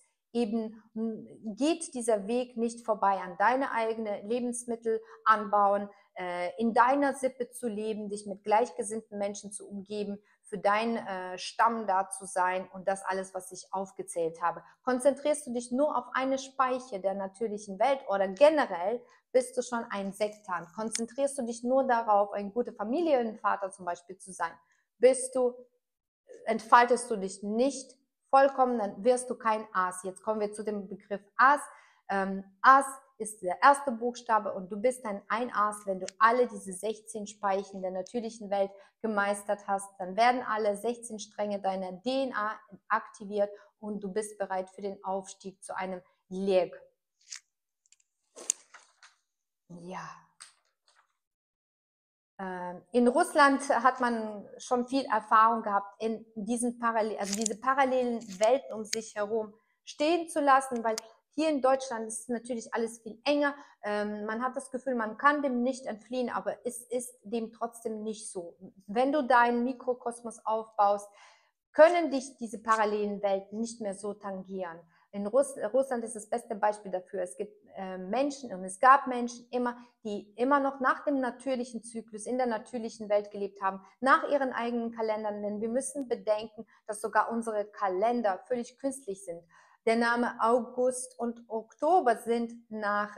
geht dieser Weg nicht vorbei an deine eigene Lebensmittel anbauen, in deiner Sippe zu leben, dich mit gleichgesinnten Menschen zu umgeben, für deinen Stamm da zu sein und das alles, was ich aufgezählt habe. Konzentrierst du dich nur auf eine Speiche der natürlichen Welt oder generell bist du schon ein Sektan? Konzentrierst du dich nur darauf, ein guter Familienvater zum Beispiel zu sein? Entfaltest du dich nicht vollkommen, dann wirst du kein Aas. Jetzt kommen wir zu dem Begriff Aas. Aas ist der erste Buchstabe und du bist ein Aas, wenn du alle diese 16 Speichen der natürlichen Welt gemeistert hast. Dann werden alle 16 Stränge deiner DNA aktiviert und du bist bereit für den Aufstieg zu einem Leg. Ja. In Russland hat man schon viel Erfahrung gehabt, in diesen diese parallelen Welten um sich herum stehen zu lassen, weil hier in Deutschland ist natürlich alles viel enger. Man hat das Gefühl, man kann dem nicht entfliehen, aber es ist dem trotzdem nicht so. Wenn du deinen Mikrokosmos aufbaust, können dich diese parallelen Welten nicht mehr so tangieren. In Russland ist das beste Beispiel dafür. Es gibt Menschen und es gab Menschen immer, die immer noch nach dem natürlichen Zyklus in der natürlichen Welt gelebt haben, nach ihren eigenen Kalendern. Denn wir müssen bedenken, dass sogar unsere Kalender völlig künstlich sind. Der Name August und Oktober sind nach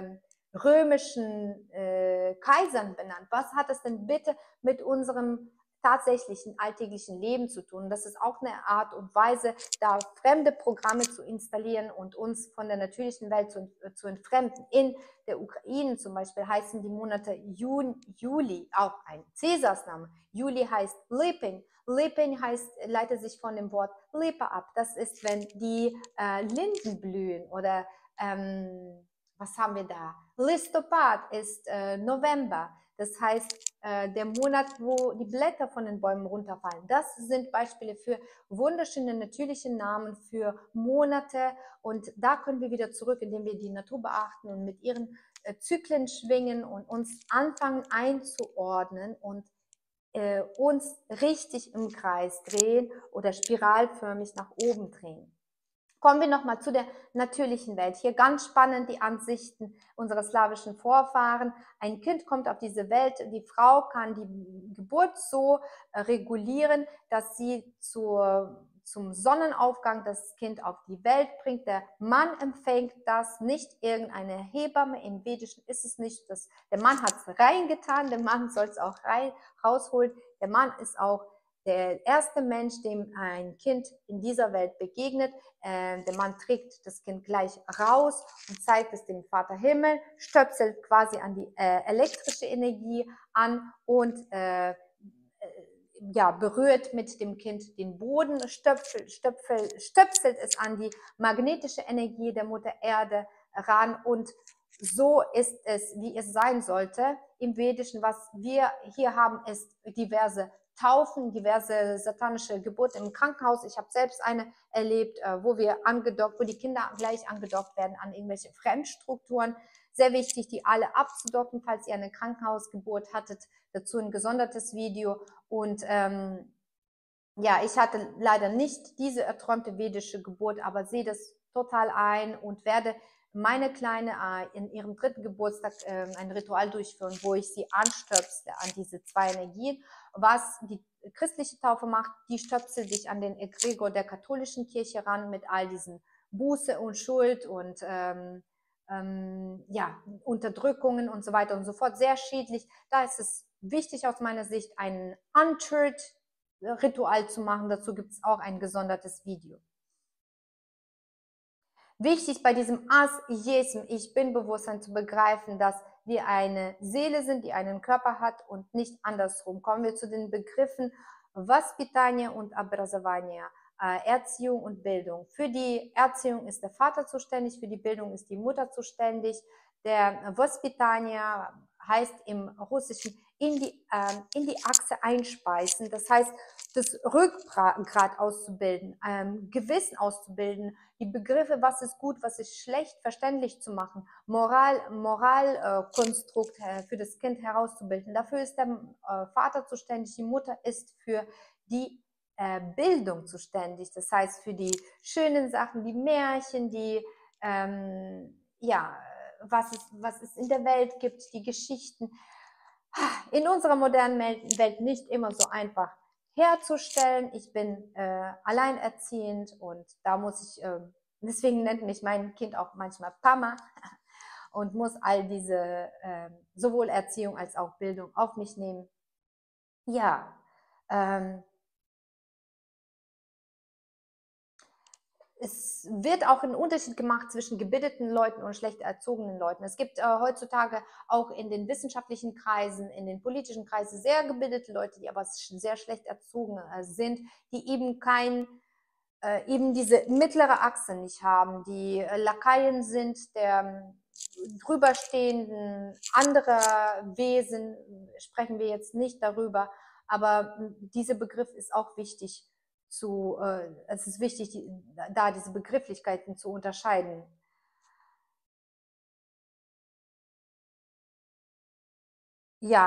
römischen Kaisern benannt. Was hat es denn bitte mit unserem tatsächlichen alltäglichen Leben zu tun? Das ist auch eine Art und Weise, da fremde Programme zu installieren und uns von der natürlichen Welt zu entfremden. In der Ukraine zum Beispiel heißen die Monate Juli, auch ein Cäsarsname. Juli heißt Lipin. Lipin leitet sich von dem Wort Lippe ab. Das ist, wenn die Linden blühen, oder was haben wir da? Listopad ist November. Das heißt, der Monat, wo die Blätter von den Bäumen runterfallen. Das sind Beispiele für wunderschöne natürliche Namen für Monate. Und da können wir wieder zurück, indem wir die Natur beachten und mit ihren Zyklen schwingen und uns anfangen einzuordnen und uns richtig im Kreis drehen oder spiralförmig nach oben drehen. Kommen wir nochmal zu der natürlichen Welt. Hier ganz spannend die Ansichten unserer slawischen Vorfahren. Ein Kind kommt auf diese Welt, die Frau kann die Geburt so regulieren, dass sie zum Sonnenaufgang das Kind auf die Welt bringt. Der Mann empfängt das, nicht irgendeine Hebamme. Im Vedischen ist es nicht, der Mann hat es reingetan, der Mann soll es auch rausholen. Der Mann ist auch der erste Mensch, dem ein Kind in dieser Welt begegnet. Der Mann trägt das Kind gleich raus und zeigt es dem Vater Himmel, stöpselt quasi an die elektrische Energie an und ja, berührt mit dem Kind den Boden, stöpselt es an die magnetische Energie der Mutter Erde ran und so ist es, wie es sein sollte. Im Vedischen, was wir hier haben, ist diverse Taufen, diverse satanische Geburten im Krankenhaus. Ich habe selbst eine erlebt, wo die Kinder gleich angedockt werden an irgendwelche Fremdstrukturen. Sehr wichtig, die alle abzudocken, falls ihr eine Krankenhausgeburt hattet. Dazu ein gesondertes Video. Und ja, ich hatte leider nicht diese erträumte vedische Geburt, aber sehe das total ein und werde meine Kleine in ihrem 3. Geburtstag ein Ritual durchführen, wo ich sie anstöpsle an diese 2 Energien. Was die christliche Taufe macht, die stöpselt sich an den Egregor der katholischen Kirche ran mit all diesen Buße und Schuld und ja, Unterdrückungen und so weiter und so fort. Sehr schädlich. Da ist es wichtig aus meiner Sicht, ein Unchurched Ritual zu machen. Dazu gibt es auch ein gesondertes Video. Wichtig bei diesem As-Jesem, Ich-Bin-Bewusstsein zu begreifen, dass wir eine Seele sind, die einen Körper hat und nicht andersrum. Kommen wir zu den Begriffen Vaspitание und Образование, Erziehung und Bildung. Für die Erziehung ist der Vater zuständig, für die Bildung ist die Mutter zuständig. Der Vaspitание heißt im Russischen in die Achse einspeisen, das heißt, das Rückgrat auszubilden, Gewissen auszubilden, die Begriffe, was ist gut, was ist schlecht, verständlich zu machen, Moralkonstrukt für das Kind herauszubilden. Dafür ist der Vater zuständig, die Mutter ist für die Bildung zuständig, das heißt für die schönen Sachen, die Märchen, die ja, was es in der Welt gibt, die Geschichten. In unserer modernen Welt nicht immer so einfach herzustellen. Ich bin alleinerziehend und da muss ich, deswegen nennt mich mein Kind auch manchmal Pama und muss all diese sowohl Erziehung als auch Bildung auf mich nehmen. Ja, es wird auch ein Unterschied gemacht zwischen gebildeten Leuten und schlecht erzogenen Leuten. Es gibt heutzutage auch in den wissenschaftlichen Kreisen, in den politischen Kreisen sehr gebildete Leute, die aber sehr schlecht erzogen sind, die eben diese mittlere Achse nicht haben, die Lakaien sind der drüberstehenden anderer Wesen, sprechen wir jetzt nicht darüber, aber dieser Begriff ist auch wichtig es ist wichtig, da diese Begrifflichkeiten zu unterscheiden. Ja,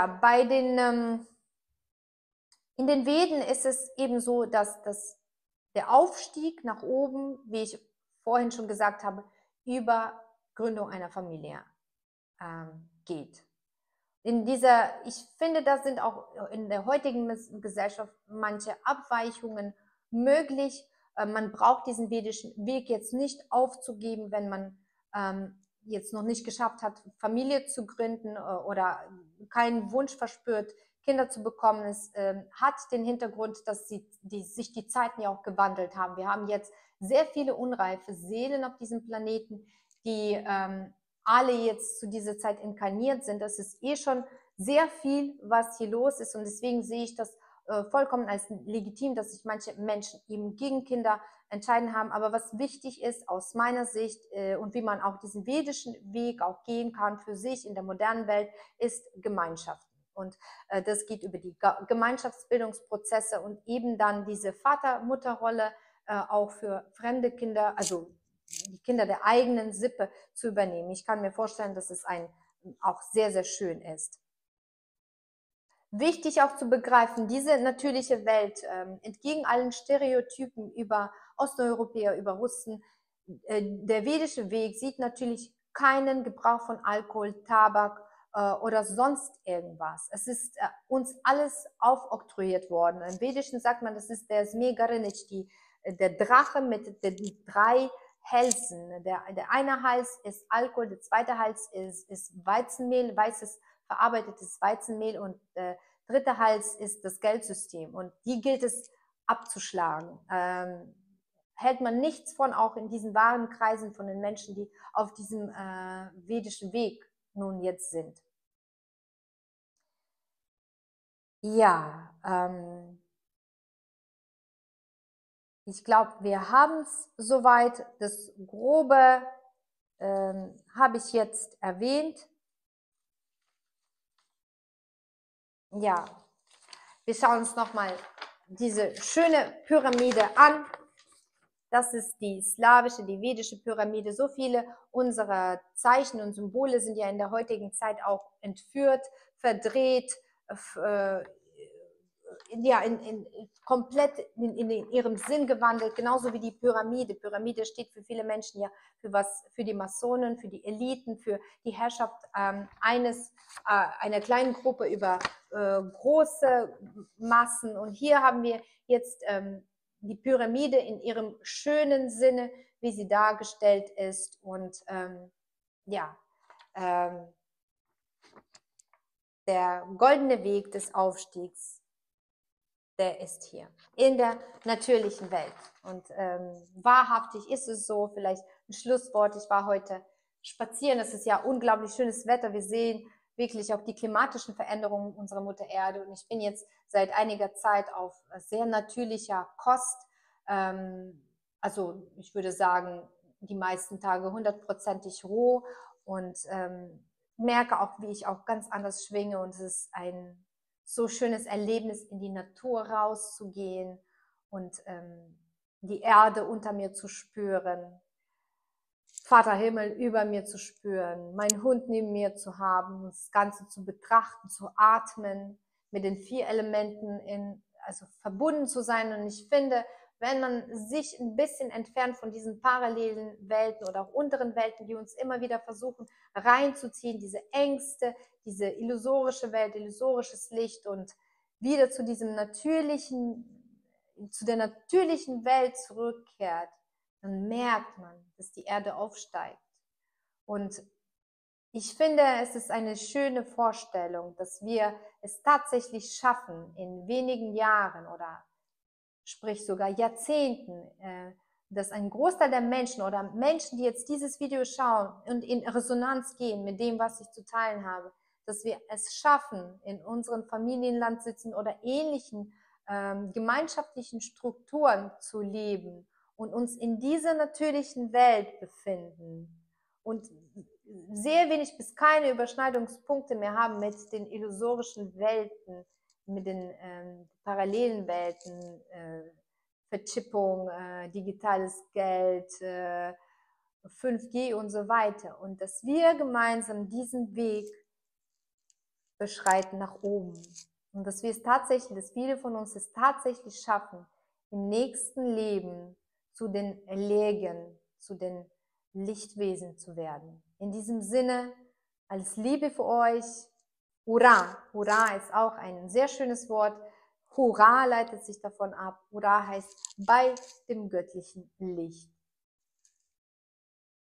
in den Veden ist es eben so, dass der Aufstieg nach oben, wie ich vorhin schon gesagt habe, über Gründung einer Familie geht. Ich finde, da sind auch in der heutigen Gesellschaft manche Abweichungen möglich. Man braucht diesen vedischen Weg jetzt nicht aufzugeben, wenn man jetzt noch nicht geschafft hat, Familie zu gründen oder keinen Wunsch verspürt, Kinder zu bekommen. Es hat den Hintergrund, dass sich die Zeiten ja auch gewandelt haben. Wir haben jetzt sehr viele unreife Seelen auf diesem Planeten, die alle jetzt zu dieser Zeit inkarniert sind. Das ist schon sehr viel, was hier los ist und deswegen sehe ich das vollkommen als legitim, dass sich manche Menschen eben gegen Kinder entscheiden haben. Aber was wichtig ist aus meiner Sicht und wie man auch diesen vedischen Weg auch gehen kann für sich in der modernen Welt, ist Gemeinschaften. Und das geht über die Gemeinschaftsbildungsprozesse und eben dann diese Vater-Mutter-Rolle auch für fremde Kinder, also die Kinder der eigenen Sippe zu übernehmen. Ich kann mir vorstellen, dass es auch sehr, sehr schön ist. Wichtig auch zu begreifen, diese natürliche Welt, entgegen allen Stereotypen über Osteuropäer, über Russen, der vedische Weg sieht natürlich keinen Gebrauch von Alkohol, Tabak oder sonst irgendwas. Es ist uns alles aufoktroyiert worden. Im Vedischen sagt man, das ist der Smegarinic, der Drache mit den 3 Hälsen. Der eine Hals ist Alkohol, der zweite Hals ist Weizenmehl, weißes verarbeitetes Weizenmehl und dritte Hals ist das Geldsystem und die gilt es abzuschlagen. Hält man nichts von, auch in diesen wahren Kreisen von den Menschen, die auf diesem vedischen Weg nun jetzt sind. Ja, ich glaube, wir haben es soweit. Das Grobe habe ich jetzt erwähnt. Ja, wir schauen uns nochmal diese schöne Pyramide an. Das ist die slawische, die vedische Pyramide. So viele unserer Zeichen und Symbole sind ja in der heutigen Zeit auch entführt, verdreht, ja, komplett in ihrem Sinn gewandelt, genauso wie die Pyramide. Pyramide steht für viele Menschen ja für die Masonen, für die Eliten, für die Herrschaft einer kleinen Gruppe über große Massen. Und hier haben wir jetzt die Pyramide in ihrem schönen Sinne, wie sie dargestellt ist. Und ja, der goldene Weg des Aufstiegs, der ist hier in der natürlichen Welt. Und wahrhaftig ist es so, vielleicht ein Schlusswort, ich war heute spazieren, es ist ja unglaublich schönes Wetter, wir sehen wirklich auch die klimatischen Veränderungen unserer Mutter Erde und ich bin jetzt seit einiger Zeit auf sehr natürlicher Kost, also ich würde sagen, die meisten Tage 100%ig roh und merke auch, wie ich auch ganz anders schwinge und es ist ein so schönes Erlebnis, in die Natur rauszugehen und die Erde unter mir zu spüren, Vater Himmel über mir zu spüren, meinen Hund neben mir zu haben, das Ganze zu betrachten, zu atmen, mit den 4 Elementen also verbunden zu sein. Und ich finde, wenn man sich ein bisschen entfernt von diesen parallelen Welten oder auch unteren Welten, die uns immer wieder versuchen reinzuziehen, diese Ängste, diese illusorische Welt, illusorisches Licht und wieder zu der natürlichen Welt zurückkehrt, dann merkt man, dass die Erde aufsteigt. Und ich finde, es ist eine schöne Vorstellung, dass wir es tatsächlich schaffen, in wenigen Jahren oder sprich sogar Jahrzehnten, dass ein Großteil der Menschen oder Menschen, die jetzt dieses Video schauen und in Resonanz gehen mit dem, was ich zu teilen habe, dass wir es schaffen, in unseren Familienlandsitzen oder ähnlichen gemeinschaftlichen Strukturen zu leben und uns in dieser natürlichen Welt befinden und sehr wenig bis keine Überschneidungspunkte mehr haben mit den illusorischen Welten, mit den parallelen Welten, Verchippung, digitales Geld, 5G und so weiter. Und dass wir gemeinsam diesen Weg beschreiten nach oben. Und dass wir es tatsächlich, dass viele von uns es tatsächlich schaffen, im nächsten Leben zu den Legen, zu den Lichtwesen zu werden. In diesem Sinne, alles Liebe für euch. Hurra! Hurra ist auch ein sehr schönes Wort. Hurra leitet sich davon ab. Hurra heißt bei dem göttlichen Licht.